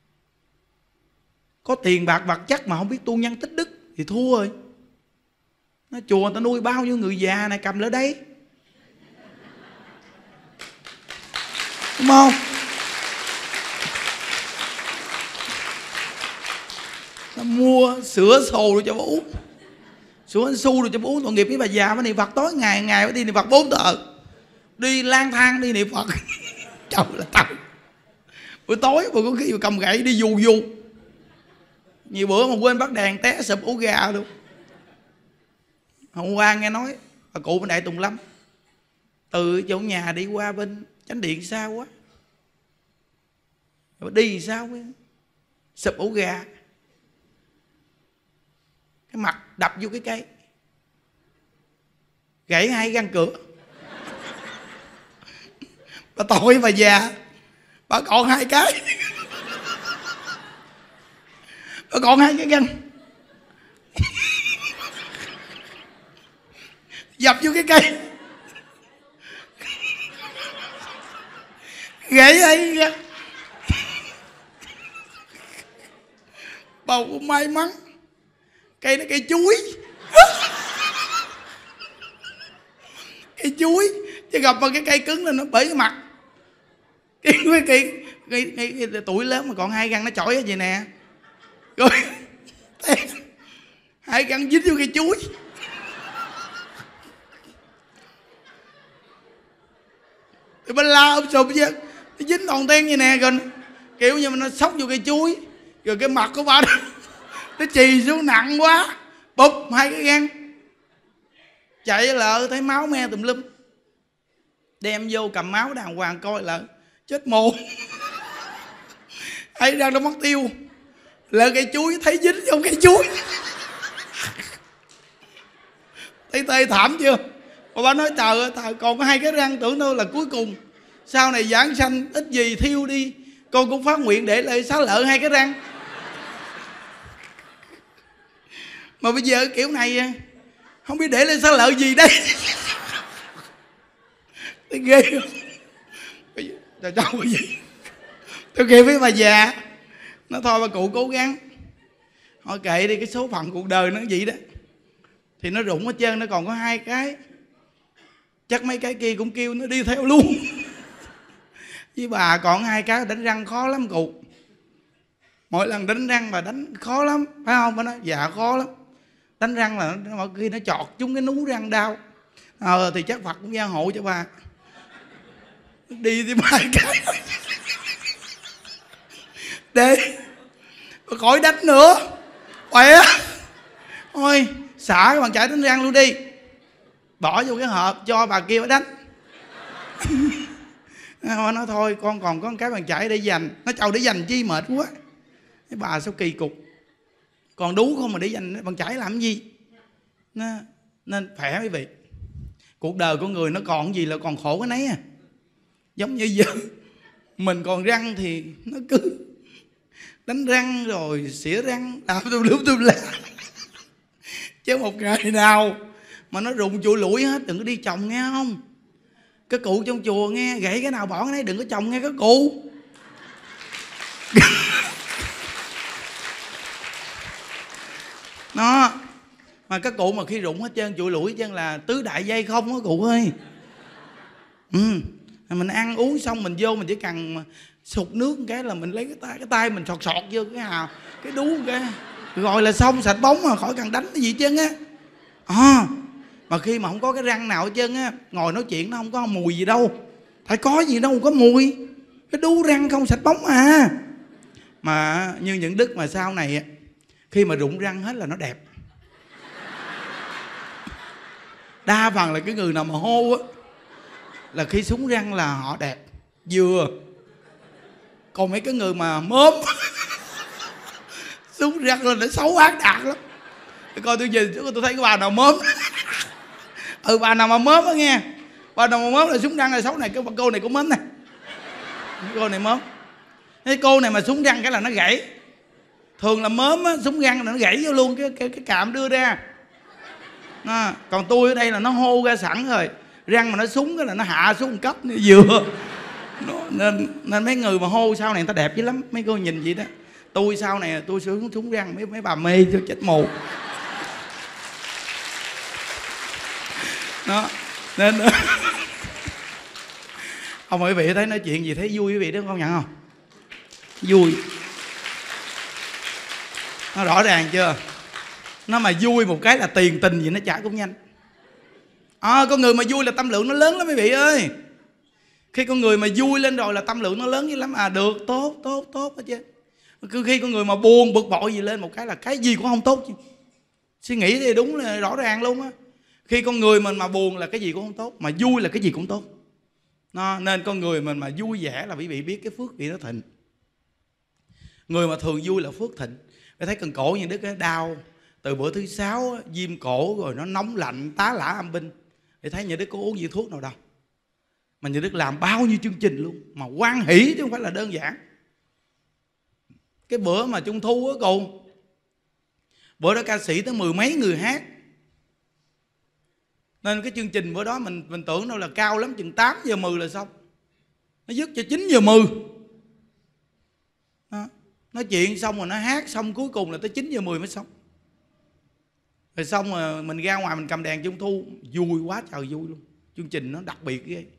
Có tiền bạc vật chất mà không biết tu nhân tích đức thì thua rồi. Nó chùa người ta nuôi bao nhiêu người già này cầm lại đây, đúng không? Nó mua sữa sồ rồi cho bà uống, sữa su rồi cho bà uống. Tội nghiệp với bà già mới niệm Phật tối ngày ngày phải đi niệm Phật bốn tờ, đi lang thang đi niệm Phật. Trời là tao buổi tối mà có khi mà cầm gậy đi dù dù. Nhiều bữa mà quên bắt đèn té sụp ổ gà luôn. Hôm qua nghe nói bà cụ bên Đại Tùng Lâm từ chỗ nhà đi qua bên Chánh Điện sao quá, rồi đi sao ấy, sụp ổ gà, cái mặt đập vô cái cây, gãy hai răng cửa. Bà tội bà già, bà còn hai cái, bà còn hai cái răng, dập vô cái cây, gãy hai răng. Bà cũng may mắn cây nó cây chuối. Cây chuối chứ gặp vào cái cây cứng là nó bể cái mặt. Cái cây, cây, cây, cây, cây tuổi lớn mà còn hai răng nó chổi ở vậy nè, rồi hai răng dính vô cây chuối. Thì bà la ôm sụp chứ, nó dính toàn ten vậy nè, rồi kiểu như mà nó xốc vô cây chuối, rồi cái mặt của bà nó, nó chì xuống nặng quá, bụp hai cái răng. Chạy lợ thấy máu me tùm lum, đem vô cầm máu đàng hoàng coi lợ chết mồ. Ấy răng nó mất tiêu, lợ cây chuối thấy dính vô cây chuối. Thấy tê thảm chưa? Mà bà nói trời ơi, trời còn có hai cái răng, tưởng đâu là cuối cùng sau này giảng sanh ít gì thiêu đi, con cũng phát nguyện để lại xá lợ hai cái răng. Mà bây giờ kiểu này không biết để lên xá lợ gì đây. Thấy ghê không? Trời đâu cái gì. Tôi kêu với bà già, nó thôi bà cụ cố gắng, hỏi kệ đi, cái số phận cuộc đời nó vậy đó. Thì nó rụng hết trơn, nó còn có hai cái, chắc mấy cái kia cũng kêu nó đi theo luôn. Với bà còn hai cái, đánh răng khó lắm cụ. Mỗi lần đánh răng bà đánh khó lắm, phải không? Bà nói dạ khó lắm. Đánh răng là mọi khi nó chọt trúng cái nú răng đau. Ờ thì chắc Phật cũng gia hộ cho bà. Đi thì hai cái để bà khỏi đánh nữa, khỏe. Thôi xả cái bàn chải đánh răng luôn đi, bỏ vô cái hộp cho bà kia bà đánh. Nó nói thôi con còn có một cái bàn chải để dành. Nó chầu để dành chi mệt quá. Cái bà sao kỳ cục, còn đú không mà để dành bàn chải làm cái gì. Nó, nên khỏe quý vị. Cuộc đời của người nó còn gì là còn khổ cái nấy à. Giống như giờ mình còn răng thì nó cứ đánh răng rồi xỉa răng làm tùm lum tùm la. Chứ một ngày nào mà nó rụng chùi lủi hết đừng có đi chồng nghe không. Cái cụ trong chùa nghe gãy cái nào bỏ cái nấy, đừng có chồng nghe các cụ. Nó mà các cụ mà khi rụng hết trơn chùi lủi chân là tứ đại dây không á cụ ơi. Ừ. Mình ăn uống xong mình vô mình chỉ cần sụt nước một cái là mình lấy cái tay cái tay mình sọt sọt vô cái hào cái đú cái rồi là xong, sạch bóng mà khỏi cần đánh cái gì chứ á. À, mà khi mà không có cái răng nào hết trơn á, ngồi nói chuyện nó không có mùi gì đâu, phải có gì đâu không có mùi, cái đú răng không sạch bóng à. Mà như những đức mà sau này khi mà rụng răng hết là nó đẹp. Đa phần là cái người nào mà hô á là khi súng răng là họ đẹp vừa. Còn mấy cái người mà mớm súng răng là nó xấu ác đạt lắm. Coi tôi nhìn tôi thấy cái bà nào mớm. Ừ bà nào mà mớm á nghe, bà nào mà mớm là súng răng là xấu này. Cái cô này cũng mớm nè, cô này mớm. Cái cô này mà súng răng cái là nó gãy. Thường là mớm á, súng răng là nó gãy vô luôn cái cái, cái cạm đưa ra. À, còn tôi ở đây là nó hô ra sẵn rồi, răng mà nó súng cái là nó hạ xuống một cấp vừa. Nên nên mấy người mà hô sau này người ta đẹp dữ lắm, mấy cô nhìn vậy đó. Tôi sau này tôi xuống súng răng mấy mấy bà mê cho chết mù. Đó nên ông quý vị thấy nói chuyện gì thấy vui quý vị đó không nhận không? Vui. Nó rõ ràng chưa? Nó mà vui một cái là tiền tình gì nó trả cũng nhanh. À, con người mà vui là tâm lượng nó lớn lắm quý vị ơi. Khi con người mà vui lên rồi là tâm lượng nó lớn dữ lắm. À được, tốt, tốt, tốt hết chứ. Cứ khi con người mà buồn, bực bội gì lên một cái là cái gì cũng không tốt chứ. Suy nghĩ thì đúng là rõ ràng luôn á. Khi con người mình mà buồn là cái gì cũng không tốt, mà vui là cái gì cũng tốt. Nó, nên con người mình mà vui vẻ là quý vị biết cái phước vị nó thịnh. Người mà thường vui là phước thịnh. Để thấy cần cổ như Đức cái đau từ bữa thứ sáu viêm cổ rồi nó nóng lạnh tá lả âm binh. Thì thấy nhà Đức có uống viên thuốc nào đâu, mà nhà Đức làm bao nhiêu chương trình luôn, mà hoan hỷ chứ không phải là đơn giản. Cái bữa mà Trung thu á cô, bữa đó ca sĩ tới mười mấy người hát, nên cái chương trình bữa đó mình mình tưởng đâu là cao lắm, chừng tám giờ mười là xong. Nó dứt cho chín giờ mười. Đó. Nói chuyện xong rồi nó hát xong cuối cùng là tới chín giờ mười mới xong. Rồi xong rồi mình ra ngoài mình cầm đèn Trung thu, vui quá trời vui luôn. Chương trình nó đặc biệt ghê.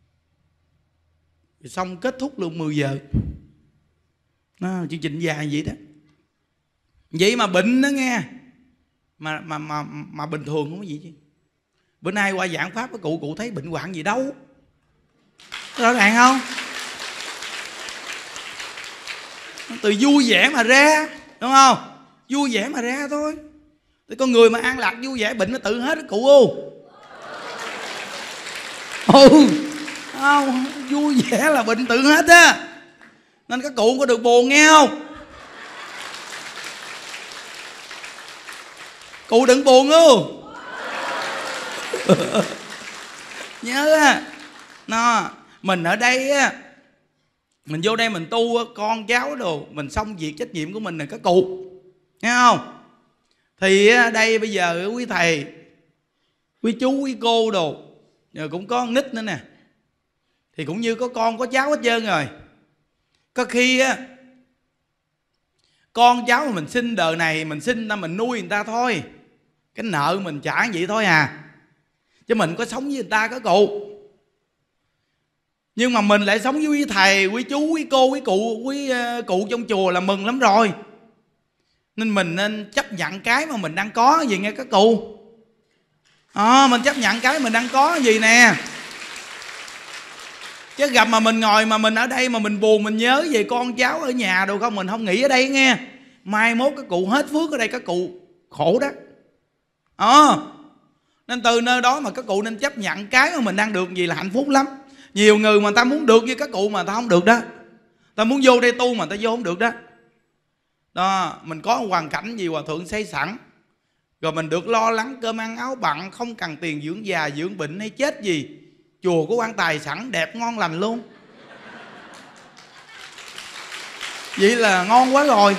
Rồi xong kết thúc luôn mười giờ. Đó, chương trình dài vậy đó. Vậy mà bệnh đó nghe. Mà mà mà mà bình thường không có gì chứ. Bữa nay qua giảng pháp với cụ, cụ thấy bệnh hoạn gì đâu. Rõ ràng không? Từ vui vẻ mà ra, đúng không? Vui vẻ mà ra thôi. Thì con người mà an lạc vui vẻ, bệnh nó tự hết đó cụ ô. Ừ, không, vui vẻ là bệnh tự hết á. Nên các cụ không có được buồn nghe không? Cụ đừng buồn luôn. Nhớ á, nó mình ở đây á, mình vô đây mình tu á, con cháu đồ, mình xong việc trách nhiệm của mình là các cụ, nghe không? Thì ở đây bây giờ quý thầy, quý chú, quý cô đồ, rồi cũng có con nít nữa nè, thì cũng như có con có cháu hết trơn rồi. Có khi á, con cháu mà mình sinh đời này, mình sinh ra mình nuôi người ta thôi, cái nợ mình trả vậy thôi à, chứ mình có sống với người ta các cụ. Nhưng mà mình lại sống với quý thầy, quý chú, quý cô, quý cụ, quý uh, cụ trong chùa là mừng lắm rồi. Nên mình nên chấp nhận cái mà mình đang có gì nghe các cụ. À, mình chấp nhận cái mình đang có gì nè. Chứ gặp mà mình ngồi mà mình ở đây mà mình buồn, mình nhớ về con cháu ở nhà đâu không, mình không nghĩ ở đây nghe. Mai mốt các cụ hết phước ở đây các cụ khổ đó. À, nên từ nơi đó mà các cụ nên chấp nhận cái mà mình đang được gì là hạnh phúc lắm. Nhiều người mà ta muốn được như các cụ mà ta không được đó. Ta muốn vô đây tu mà ta vô không được đó. Đó, mình có hoàn cảnh gì hòa thượng xây sẵn, rồi mình được lo lắng cơm ăn áo bặn, không cần tiền dưỡng già, dưỡng bệnh hay chết gì. Chùa có quan tài sẵn đẹp ngon lành luôn. Vậy là ngon quá rồi.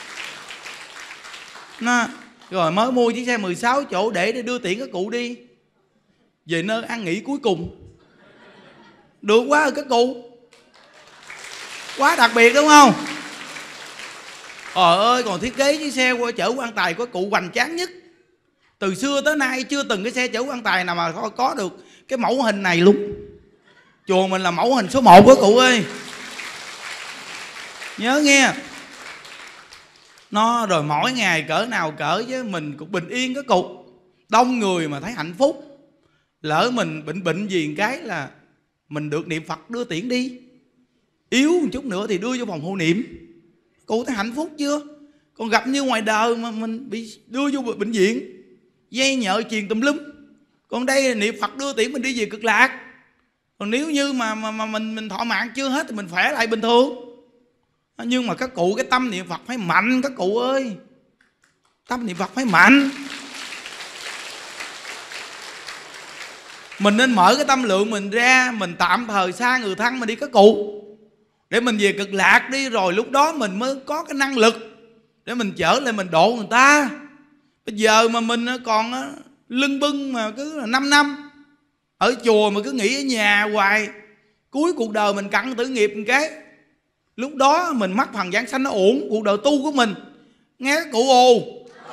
Nó, rồi mới mua chiếc xe mười sáu chỗ để, để đưa tiễn các cụ đi về nơi ăn nghỉ cuối cùng. Được quá rồi các cụ. Quá đặc biệt đúng không? Trời ơi, còn thiết kế chiếc xe qua chở quan tài của cụ hoành tráng nhất. Từ xưa tới nay chưa từng cái xe chở quan tài nào mà có được cái mẫu hình này luôn. Chùa mình là mẫu hình số một của cụ ơi. Nhớ nghe. Nó rồi mỗi ngày cỡ nào cỡ chứ mình cũng bình yên các cụ. Đông người mà thấy hạnh phúc. Lỡ mình bệnh bệnh gì một cái là mình được niệm Phật đưa tiễn đi. Yếu một chút nữa thì đưa vô phòng hộ niệm. Cụ thấy hạnh phúc chưa? Còn gặp như ngoài đời mà mình bị đưa vô bệnh viện, dây nhợ chuyền tùm lum. Còn đây là niệm Phật đưa tiễn mình đi về cực lạc. Còn nếu như mà, mà, mà mình mình thọ mạng chưa hết thì mình khỏe lại bình thường. Nhưng mà các cụ cái tâm niệm Phật phải mạnh các cụ ơi. Tâm niệm Phật phải mạnh. Mình nên mở cái tâm lượng mình ra, mình tạm thời xa người thân mình đi các cụ, để mình về cực lạc đi, rồi lúc đó mình mới có cái năng lực để mình trở lại mình độ người ta. Bây giờ mà mình còn lưng bưng mà cứ năm năm ở chùa mà cứ nghỉ ở nhà hoài, cuối cuộc đời mình cặn tử nghiệp một cái, lúc đó mình mắc phần giảng sanh nó ổn cuộc đời tu của mình. Nghe các cụ ồ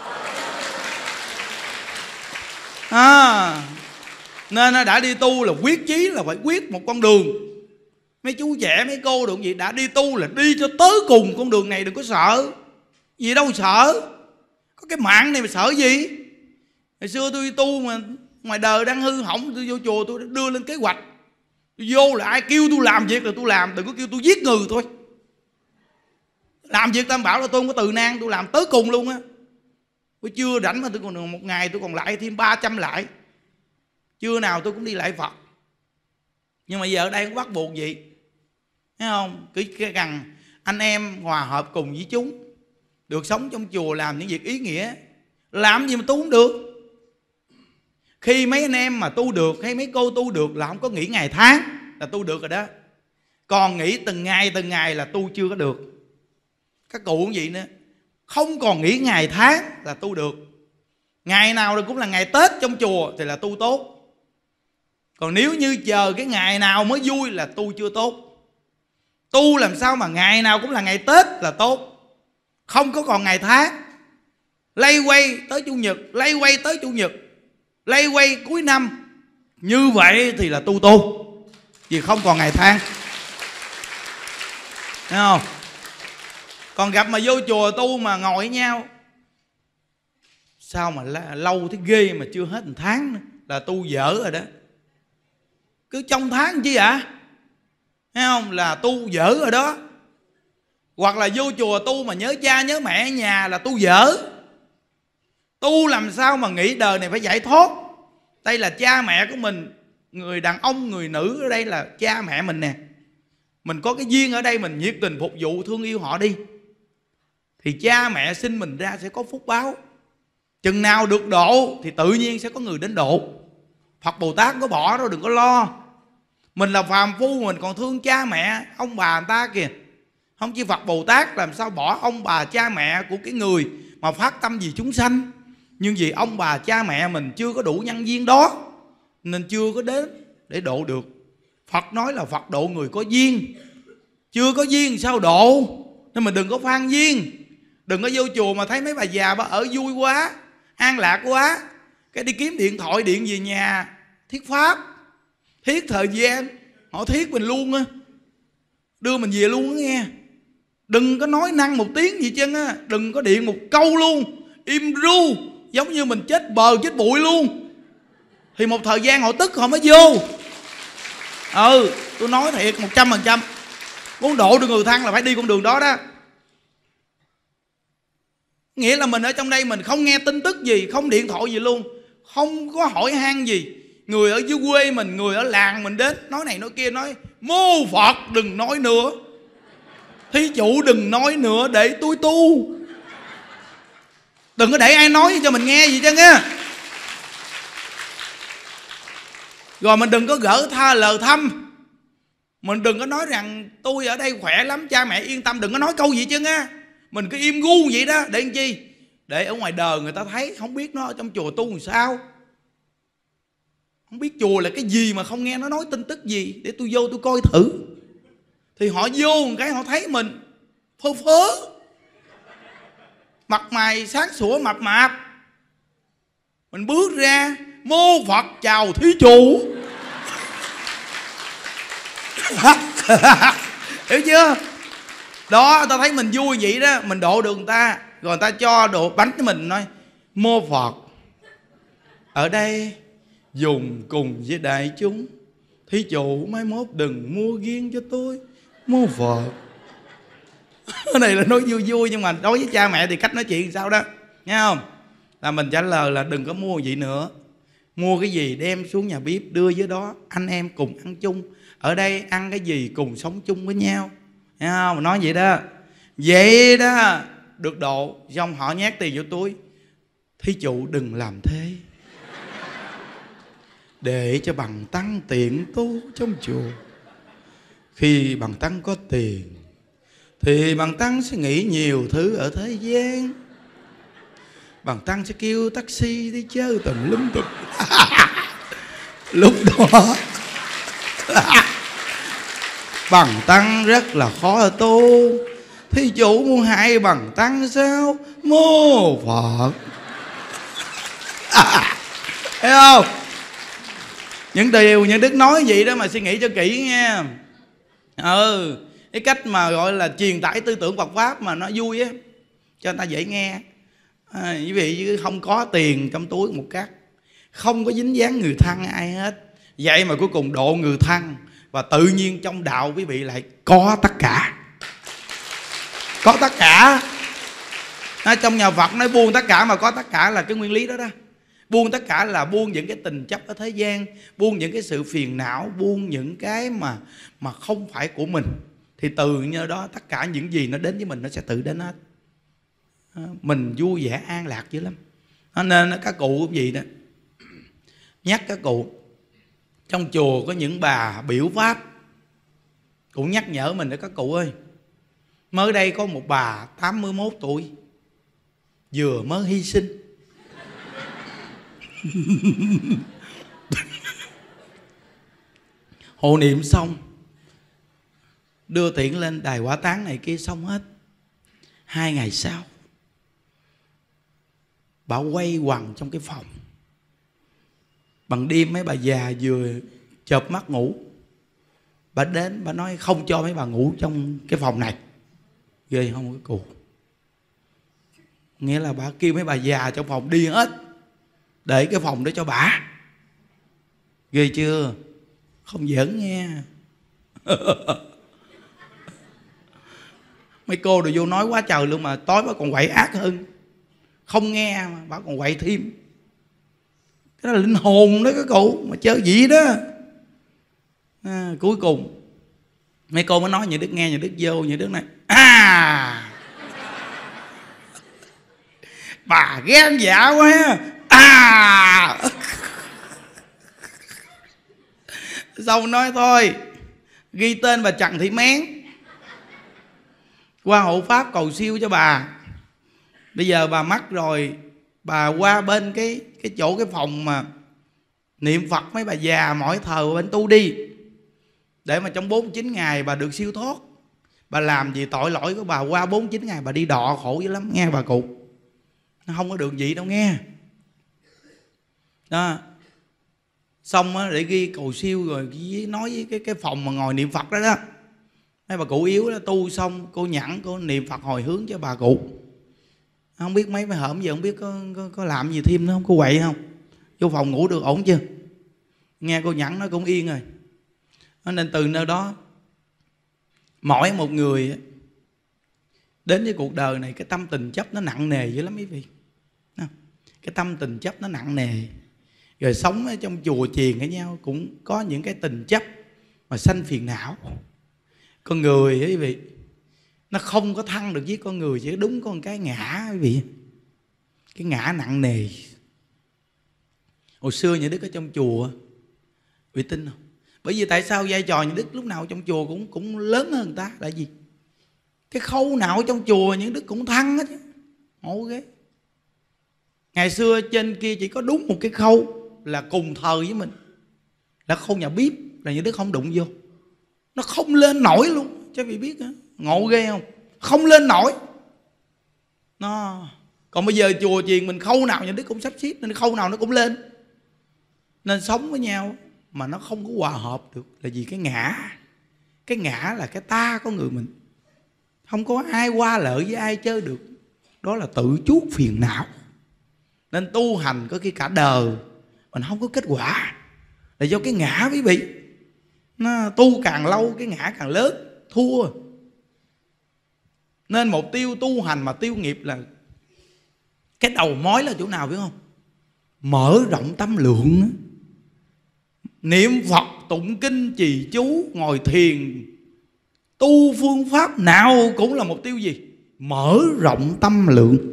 à, nên đã đi tu là quyết chí là phải quyết một con đường. Mấy chú trẻ mấy cô được gì đã đi tu là đi cho tới cùng con đường này, đừng có sợ gì đâu sợ. Có cái mạng này mà sợ gì. Hồi xưa tôi đi tu mà ngoài đời đang hư hỏng, tôi vô chùa tôi đưa lên kế hoạch. Tôi vô là ai kêu tôi làm việc là tôi làm, đừng có kêu tôi giết người thôi. Làm việc Tam Bảo là tôi không có từ nan, tôi làm tới cùng luôn á. Tôi chưa rảnh mà tôi còn một ngày tôi còn lại thêm ba trăm lại. Trưa nào tôi cũng đi lại Phật. Nhưng mà giờ ở đây không bắt buộc gì, thấy không? Cứ cần anh em hòa hợp cùng với chúng, được sống trong chùa làm những việc ý nghĩa. Làm gì mà tu không được. Khi mấy anh em mà tu được hay mấy cô tu được là không có nghĩ ngày tháng là tu được rồi đó. Còn nghĩ từng ngày từng ngày là tu chưa có được. Các cụ cũng vậy nữa, không còn nghĩ ngày tháng là tu được. Ngày nào cũng là ngày Tết trong chùa thì là tu tốt. Còn nếu như chờ cái ngày nào mới vui là tu chưa tốt. Tu làm sao mà ngày nào cũng là ngày Tết là tốt. Không có còn ngày tháng. Lay quay tới Chủ nhật, lay quay tới Chủ nhật, lay quay cuối năm. Như vậy thì là tu tu, vì không còn ngày tháng. Thấy không? Còn gặp mà vô chùa tu mà ngồi với nhau, sao mà lâu thế ghê mà chưa hết một tháng nữa, là tu dở rồi đó. Cứ trong tháng chi ạ? Thấy không? Là tu dở rồi đó. Hoặc là vô chùa tu mà nhớ cha nhớ mẹ ở nhà là tu dở. Tu làm sao mà nghĩ đời này phải giải thoát. Đây là cha mẹ của mình, người đàn ông người nữ ở đây là cha mẹ mình nè. Mình có cái duyên ở đây, mình nhiệt tình phục vụ thương yêu họ đi, thì cha mẹ sinh mình ra sẽ có phúc báo. Chừng nào được độ thì tự nhiên sẽ có người đến độ. Phật Bồ Tát không có bỏ đâu, đừng có lo. Mình là phàm phu mình còn thương cha mẹ ông bà người ta kìa. Không chỉ Phật Bồ Tát làm sao bỏ ông bà cha mẹ của cái người mà phát tâm vì chúng sanh. Nhưng vì ông bà cha mẹ mình chưa có đủ nhân duyên đó nên chưa có đến để độ được. Phật nói là Phật độ người có duyên, chưa có duyên sao độ. Nên mình đừng có phan duyên. Đừng có vô chùa mà thấy mấy bà già bà ở vui quá, an lạc quá, cái đi kiếm điện thoại điện về nhà thiết pháp, thiết thời gian, họ thiết mình luôn á, đưa mình về luôn á nghe. Đừng có nói năng một tiếng gì chân á, đừng có điện một câu luôn, im ru, giống như mình chết bờ chết bụi luôn. Thì một thời gian họ tức họ mới vô. Ừ, tôi nói thiệt một trăm phần trăm. Muốn độ được người thân là phải đi con đường đó đó. Nghĩa là mình ở trong đây mình không nghe tin tức gì, không điện thoại gì luôn, không có hỏi han gì. Người ở dưới quê mình, người ở làng mình đến nói này nói kia, nói mô Phật đừng nói nữa, thí chủ đừng nói nữa để tôi tu. Đừng có để ai nói cho mình nghe gì chứ nghe. Rồi mình đừng có gỡ tha lời thăm. Mình đừng có nói rằng tôi ở đây khỏe lắm, cha mẹ yên tâm. Đừng có nói câu gì chứ nghe. Mình cứ im gu vậy đó. Để làm chi? Để ở ngoài đời người ta thấy, không biết nó ở trong chùa tu làm sao, không biết chùa là cái gì mà không nghe nó nói tin tức gì, để tôi vô tôi coi thử. Thì họ vô một cái họ thấy mình phơ phớ, mặt mày sáng sủa mập mạp. Mình bước ra mô Phật chào thí chủ. Hiểu chưa? Đó, ta thấy mình vui vậy đó, mình độ được người ta. Rồi người ta cho đồ bánh cho mình, nói mô Phật ở đây dùng cùng với đại chúng, thí chủ mai mốt đừng mua riêng cho tôi, mô Phật. Cái này là nói vui vui, nhưng mà đối với cha mẹ thì cách nói chuyện sao đó, nghe không? Là mình trả lời là đừng có mua vậy nữa. Mua cái gì đem xuống nhà bếp đưa với đó, anh em cùng ăn chung. Ở đây ăn cái gì cùng sống chung với nhau, nghe không? Nói vậy đó. Vậy đó được độ. Xong họ nhét tiền vô túi, thí chủ đừng làm thế, để cho bằng tăng tiện tu trong chùa. Khi bằng tăng có tiền thì bằng tăng sẽ nghĩ nhiều thứ ở thế gian. Bằng tăng sẽ kêu taxi đi chơi tùm lum tùm. Lúc đó bằng tăng rất là khó tu. Thí chủ muốn hại bằng tăng sao? Mô Phật. Thấy không? Những điều những Đức nói vậy đó mà suy nghĩ cho kỹ nghe. Ừ, cái cách mà gọi là truyền tải tư tưởng Phật Pháp mà nó vui á, cho người ta dễ nghe. À, quý vị không có tiền trong túi một cắt, không có dính dáng người thân ai hết. Vậy mà cuối cùng độ người thân. Và tự nhiên trong đạo quý vị lại có tất cả. Có tất cả. À, trong nhà Phật nói buông tất cả mà có tất cả là cái nguyên lý đó đó. Buông tất cả là buông những cái tình chấp ở thế gian, buông những cái sự phiền não, buông những cái mà mà không phải của mình. Thì từ như đó tất cả những gì nó đến với mình nó sẽ tự đến hết. Mình vui vẻ an lạc dữ lắm. Nên các cụ cũng gì đó, nhắc các cụ, trong chùa có những bà biểu pháp cũng nhắc nhở mình đó các cụ ơi. Mới đây có một bà tám mươi mốt tuổi vừa mới hy sinh. Hộ niệm xong, đưa tiễn lên đài hỏa táng này kia xong hết. Hai ngày sau, bà quay quằn trong cái phòng. Bằng đêm mấy bà già vừa chợp mắt ngủ, bà đến bà nói không cho mấy bà ngủ trong cái phòng này. Ghê không cái cụ? Nghĩa là bà kêu mấy bà già trong phòng đi hết, để cái phòng đó cho bà. Ghê chưa? Không giỡn nghe. Mấy cô đều vô nói quá trời luôn, mà tối bà còn quậy ác hơn. Không nghe mà bà còn quậy thêm. Cái đó là linh hồn đó các cụ, mà chơi gì đó. À, cuối cùng mấy cô mới nói Như Đức nghe, Như Đức vô, Như Đức này à, bà gan dạ quá ha. À, xong nói thôi ghi tên bà Trần Thị Mén qua hộ pháp cầu siêu cho bà. Bây giờ bà mắc rồi, bà qua bên cái cái chỗ cái phòng mà niệm Phật mấy bà già mỗi thờ bên tu đi, để mà trong bốn mươi chín ngày bà được siêu thoát. Bà làm gì tội lỗi của bà, qua bốn mươi chín ngày bà đi đọ khổ dữ lắm nghe bà cụ. Nó không có được gì đâu nghe. Đó. Xong á, để ghi cầu siêu rồi nói với cái, cái phòng mà ngồi niệm Phật đó đó. Mấy bà cụ yếu đó tu xong, cô nhẫn cô niệm Phật hồi hướng cho bà cụ. Không biết mấy mấy hởm giờ không biết có, có, có làm gì thêm nữa không, cô quậy không? Vô phòng ngủ được ổn chưa? Nghe cô nhẫn nó cũng yên rồi. Nên từ nơi đó, mỗi một người đến với cuộc đời này, cái tâm tình chấp nó nặng nề dữ lắm quý vị. Cái tâm tình chấp nó nặng nề. Rồi sống ở trong chùa chiền với nhau cũng có những cái tình chấp mà sanh phiền não. Con người quý vị, nó không có thăng được với con người, chỉ đúng có một cái ngã quý vị. Cái ngã nặng nề. Hồi xưa Như Đức ở trong chùa, quý tin không? Bởi vì tại sao vai trò Như Đức lúc nào trong chùa cũng cũng lớn hơn người ta là gì? Cái khâu nào trong chùa Như Đức cũng thăng hết. Ngộ ghê. Ngày xưa trên kia chỉ có đúng một cái khâu là cùng thời với mình, là khâu nhà bếp, là Như Đức không đụng vô. Nó không lên nổi luôn, chứ vị biết hả? Ngộ ghê không? Không lên nổi. Nó còn bây giờ chùa chiền mình khâu nào Như Đức cũng sắp xếp, nên khâu nào nó cũng lên. Nên sống với nhau mà nó không có hòa hợp được là vì cái ngã. Cái ngã là cái ta của người mình. Không có ai qua lợi với ai chơi được. Đó là tự chuốc phiền não. Nên tu hành có khi cả đời mình không có kết quả là do cái ngã quý vị. Nó tu càng lâu cái ngã càng lớn, thua. Nên mục tiêu tu hành mà tiêu nghiệp là cái đầu mối là chỗ nào biết không? Mở rộng tâm lượng đó. Niệm Phật, tụng kinh, trì chú, ngồi thiền, tu phương pháp nào cũng là mục tiêu gì? Mở rộng tâm lượng.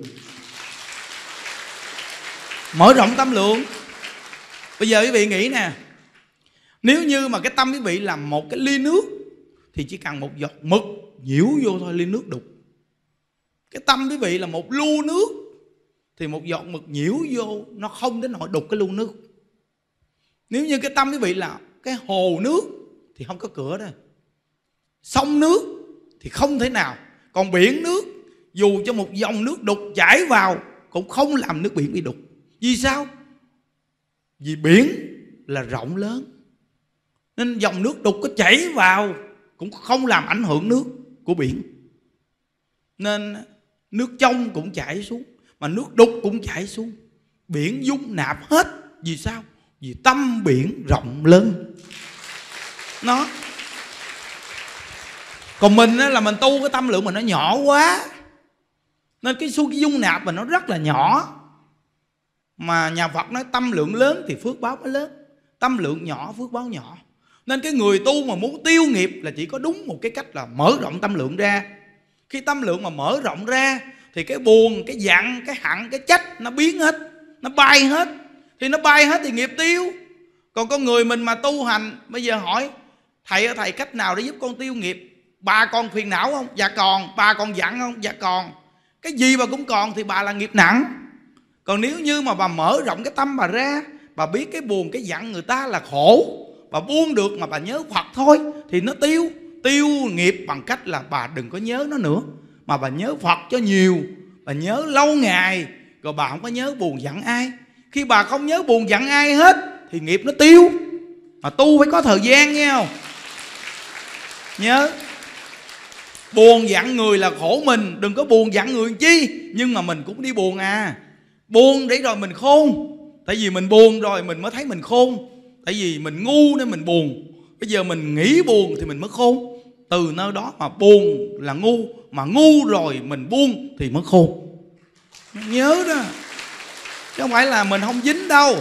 Mở rộng tâm lượng. Bây giờ quý vị nghĩ nè, nếu như mà cái tâm quý vị là một cái ly nước thì chỉ cần một giọt mực nhiễu vô thôi, ly nước đục. Cái tâm quý vị là một lu nước thì một giọt mực nhiễu vô nó không đến nỗi đục cái lu nước. Nếu như cái tâm quý vị là cái hồ nước thì không có cửa đâu. Sông nước thì không thể nào. Còn biển nước, dù cho một dòng nước đục chảy vào cũng không làm nước biển bị đục. Vì sao? Vì biển là rộng lớn, nên dòng nước đục có chảy vào cũng không làm ảnh hưởng nước của biển. Nên nước trong cũng chảy xuống, mà nước đục cũng chảy xuống. Biển dung nạp hết. Vì sao? Vì tâm biển rộng lớn. Nó còn mình là mình tu cái tâm lượng mà nó nhỏ quá, nên cái số dung nạp mình nó rất là nhỏ. Mà nhà Phật nói tâm lượng lớn thì phước báo mới lớn, tâm lượng nhỏ phước báo nhỏ. Nên cái người tu mà muốn tiêu nghiệp là chỉ có đúng một cái cách là mở rộng tâm lượng ra. Khi tâm lượng mà mở rộng ra thì cái buồn, cái giận, cái hận, cái trách nó biến hết, nó bay hết. Thì nó bay hết thì nghiệp tiêu. Còn con người mình mà tu hành, bây giờ hỏi thầy ơi, thầy cách nào để giúp con tiêu nghiệp? Bà còn phiền não không? Dạ còn. Bà còn giận không? Dạ còn. Cái gì bà cũng còn thì bà là nghiệp nặng. Còn nếu như mà bà mở rộng cái tâm bà ra, bà biết cái buồn cái giận người ta là khổ, bà buông được mà bà nhớ Phật thôi thì nó tiêu. Tiêu nghiệp bằng cách là bà đừng có nhớ nó nữa, mà bà nhớ Phật cho nhiều. Bà nhớ lâu ngày, rồi bà không có nhớ buồn giận ai. Khi bà không nhớ buồn giận ai hết thì nghiệp nó tiêu. Mà tu phải có thời gian nghe không? Nhớ, buồn giận người là khổ mình, đừng có buồn giận người chi. Nhưng mà mình cũng đi buồn à. Buồn để rồi mình khôn. Tại vì mình buồn rồi mình mới thấy mình khôn. Tại vì mình ngu nên mình buồn. Bây giờ mình nghĩ buồn thì mình mới khôn. Từ nơi đó mà buồn là ngu, mà ngu rồi mình buông thì mới khôn. Nhớ đó, chứ không phải là mình không dính đâu.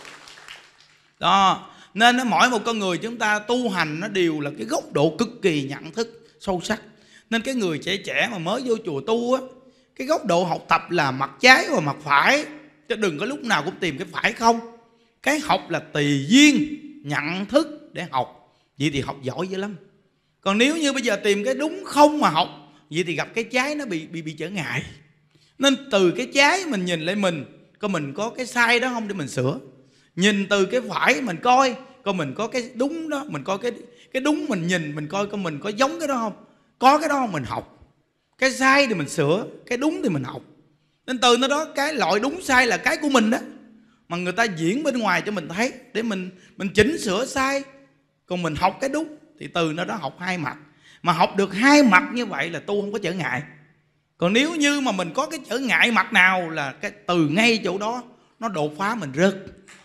Đó, nên mỗi một con người chúng ta tu hành nó đều là cái góc độ cực kỳ nhận thức sâu sắc. Nên cái người trẻ trẻ mà mới vô chùa tu á, cái góc độ học tập là mặt trái và mặt phải, chứ đừng có lúc nào cũng tìm cái phải không. Cái học là tùy duyên nhận thức để học, vậy thì học giỏi dữ lắm. Còn nếu như bây giờ tìm cái đúng không mà học, vậy thì gặp cái trái nó bị bị bị trở ngại. Nên từ cái trái mình nhìn lại mình, coi mình có cái sai đó không để mình sửa. Nhìn từ cái phải mình coi, coi mình có cái đúng đó, mình coi cái cái đúng mình nhìn, mình coi coi mình có giống cái đó không. Có cái đó không mình học. Cái sai thì mình sửa, cái đúng thì mình học. Nên từ nó đó, cái loại đúng sai là cái của mình đó, mà người ta diễn bên ngoài cho mình thấy, để mình mình chỉnh sửa sai. Còn mình học cái đúng thì từ nó đó học hai mặt. Mà học được hai mặt như vậy là tu không có trở ngại. Còn nếu như mà mình có cái trở ngại mặt nào là cái từ ngay chỗ đó nó đột phá mình rớt.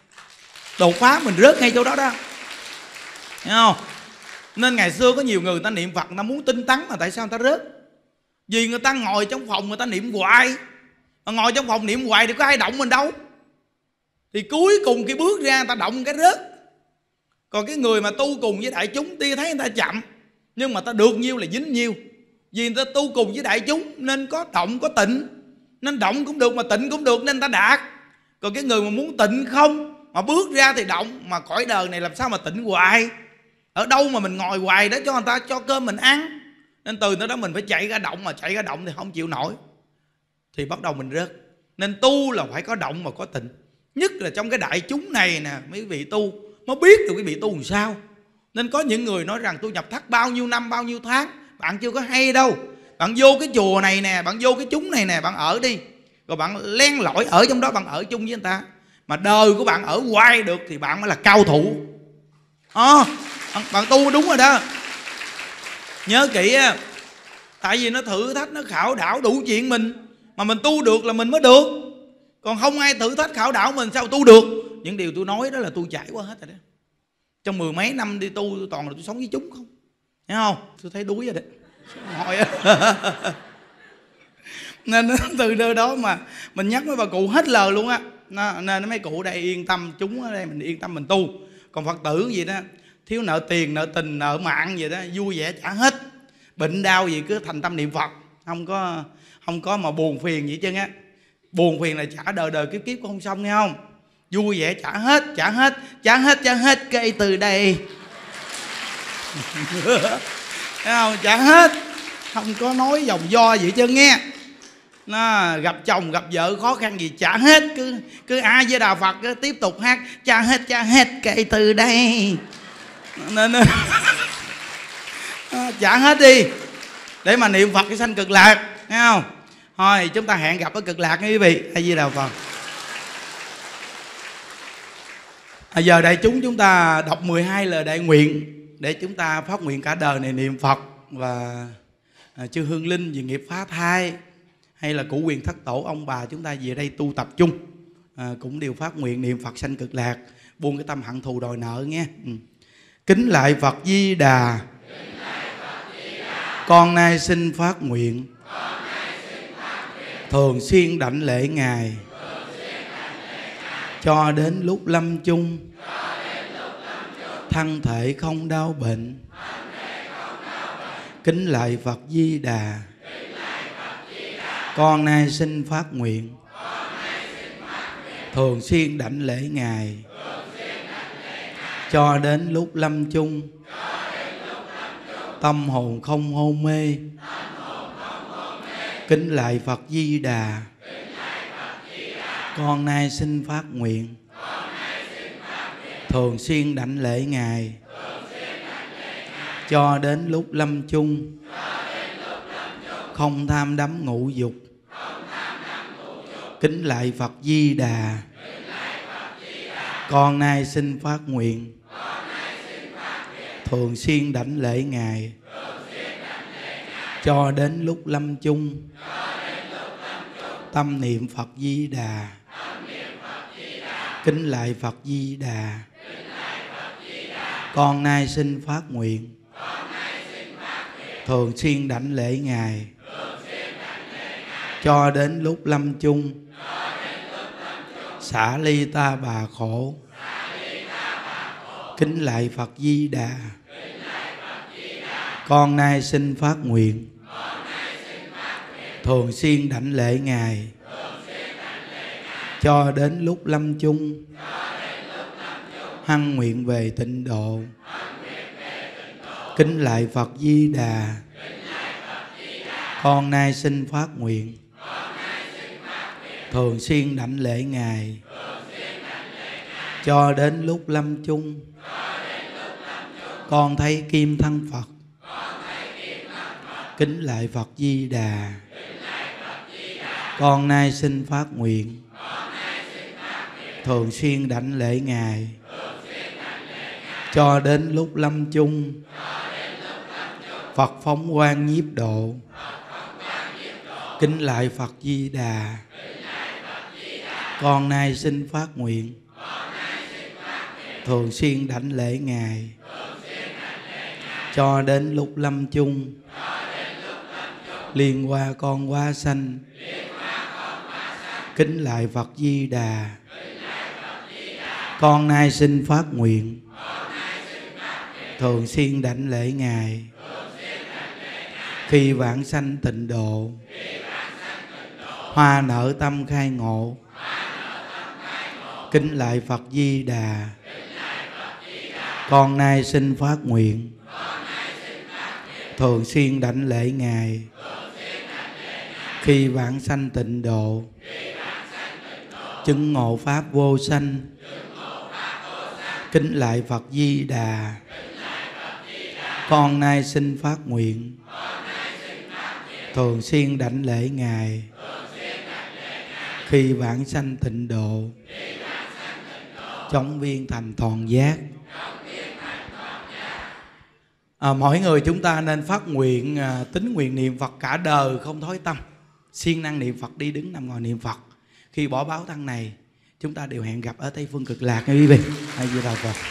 Đột phá mình rớt ngay chỗ đó đó. Thấy không? Nên ngày xưa có nhiều người, người ta niệm Phật, người ta muốn tinh tấn mà tại sao người ta rớt? Vì người ta ngồi trong phòng người ta niệm hoài. Mà ngồi trong phòng niệm hoài thì có ai động mình đâu. Thì cuối cùng khi bước ra người ta động cái rớt. Còn cái người mà tu cùng với đại chúng, tia thấy người ta chậm, nhưng mà ta được nhiêu là dính nhiêu. Vì người ta tu cùng với đại chúng nên có động có tịnh. Nên động cũng được mà tịnh cũng được nên người ta đạt. Còn cái người mà muốn tịnh không, mà bước ra thì động, mà cõi đời này làm sao mà tịnh hoài. Ở đâu mà mình ngồi hoài đó cho người ta cho cơm mình ăn. Nên từ đó mình phải chạy ra động, mà chạy ra động thì không chịu nổi thì bắt đầu mình rớt. Nên tu là phải có động mà có tịnh. Nhất là trong cái đại chúng này nè, mấy vị tu mới biết được quý vị tu làm sao. Nên có những người nói rằng tôi nhập thất bao nhiêu năm bao nhiêu tháng, bạn chưa có hay đâu. Bạn vô cái chùa này nè, bạn vô cái chúng này nè, bạn ở đi, rồi bạn len lỏi ở trong đó, bạn ở chung với người ta, mà đời của bạn ở hoài được thì bạn mới là cao thủ. à, bạn, bạn tu đúng rồi đó. Nhớ kỹ á, tại vì nó thử thách, nó khảo đảo đủ chuyện mình, mà mình tu được là mình mới được. Còn không ai thử thách khảo đảo mình sao tu được. Những điều tôi nói đó là tôi trải qua hết rồi đó. Trong mười mấy năm đi tu, tôi toàn là tôi sống với chúng không. Thấy không? Tôi thấy đuối rồi đấy. Hỏi nên từ nơi đó mà mình nhắc với bà cụ hết lời luôn á. Nên mấy cụ đây yên tâm, chúng ở đây mình yên tâm mình tu. Còn Phật tử gì đó, thiếu nợ tiền, nợ tình, nợ mạng gì đó, vui vẻ trả hết. Bệnh đau gì cứ thành tâm niệm Phật, không có không có mà buồn phiền gì chứ á. Buồn phiền là trả đời đời kiếp kiếp cũng không xong nghe không. Vui vẻ trả hết, trả hết, trả hết, trả hết cây từ đây. Thấy không? Trả hết, không có nói dòng do gì chứ nghe. Nó gặp chồng gặp vợ khó khăn gì trả hết, cứ cứ A Di Đà Phật cứ tiếp tục hát trả hết, trả hết cây từ đây. Nên trả hết đi để mà niệm Phật cái sanh cực lạc, thấy không? Thôi chúng ta hẹn gặp ở cực lạc nha quý vị. A Di Đà Phật. À, giờ đại chúng chúng ta đọc mười hai lời đại nguyện để chúng ta phát nguyện cả đời này niệm Phật. Và à, chư hương linh về nghiệp phá thai, hay là cụ quyền thất tổ ông bà chúng ta về đây tu tập chung, à, cũng đều phát nguyện niệm Phật sanh cực lạc, buông cái tâm hận thù đòi nợ nghe. ừ. Kính lại Phật Di Đà, con nay xin phát nguyện thường xuyên đảnh lễ Ngài cho đến lúc lâm chung, thân thể không đau bệnh. Kính lại Phật Di Đà, con nay xin phát nguyện thường xuyên đảnh lễ Ngài cho đến lúc lâm chung, tâm hồn không hôn mê, kính lại Phật Di Đà. Con nay xin phát nguyện thường xuyên đảnh lễ Ngài cho đến lúc lâm chung, không tham đắm ngũ dục, kính lại Phật Di Đà. Con nay xin phát nguyện thường xuyên đảnh lễ Ngài cho đến lúc lâm chung, tâm niệm Phật Di Đà, kính lại Phật Di Đà. Con nay xin phát nguyện thường xuyên đảnh lễ Ngài cho đến lúc lâm chung, xả ly ta bà khổ, kính lại Phật Di Đà. Con nay xin phát nguyện thường xuyên đảnh lễ Ngài cho đến lúc lâm chung, hăng nguyện về tịnh độ, kính lại Phật Di Đà. Con nay xin phát nguyện thường xuyên đảnh lễ Ngài cho đến lúc lâm chung, con thấy kim thân Phật, kính lại Phật Di Đà. Con nay xin phát nguyện thường xuyên đảnh lễ Ngài cho đến lúc lâm chung, Phật phóng quang nhiếp độ, kính lại Phật Di Đà. Con nay xin phát nguyện thường xuyên đảnh lễ Ngài cho đến lúc lâm chung, liên qua con hóa sanh, kính lại Phật Di Đà. Con nay xin phát nguyện thường xuyên đảnh lễ Ngài khi vãng sanh tịnh độ, hoa nở tâm khai ngộ, kính lại Phật Di Đà. Con nay xin phát nguyện thường xuyên đảnh lễ Ngài khi vãng sanh tịnh độ, chứng ngộ pháp vô sanh, kính lại Phật Di Đà. Con nay xin phát nguyện thường xuyên đảnh lễ Ngài khi vãng sanh tịnh độ, chóng viên thành toàn giác. À, mỗi người chúng ta nên phát nguyện à, tín nguyện niệm Phật cả đời không thối tâm, siêng năng niệm Phật, đi đứng nằm ngồi niệm Phật. Khi bỏ báo thân này, chúng ta đều hẹn gặp ở Tây Phương Cực Lạc nha quý vị. A Di Đà Phật.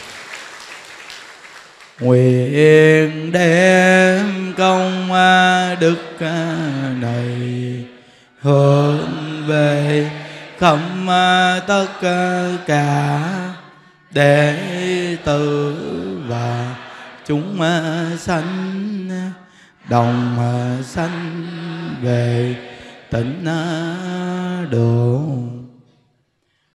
Nguyện đem công đức này hướng về khắp tất cả đệ tử và chúng sanh, đồng sanh về tịnh độ.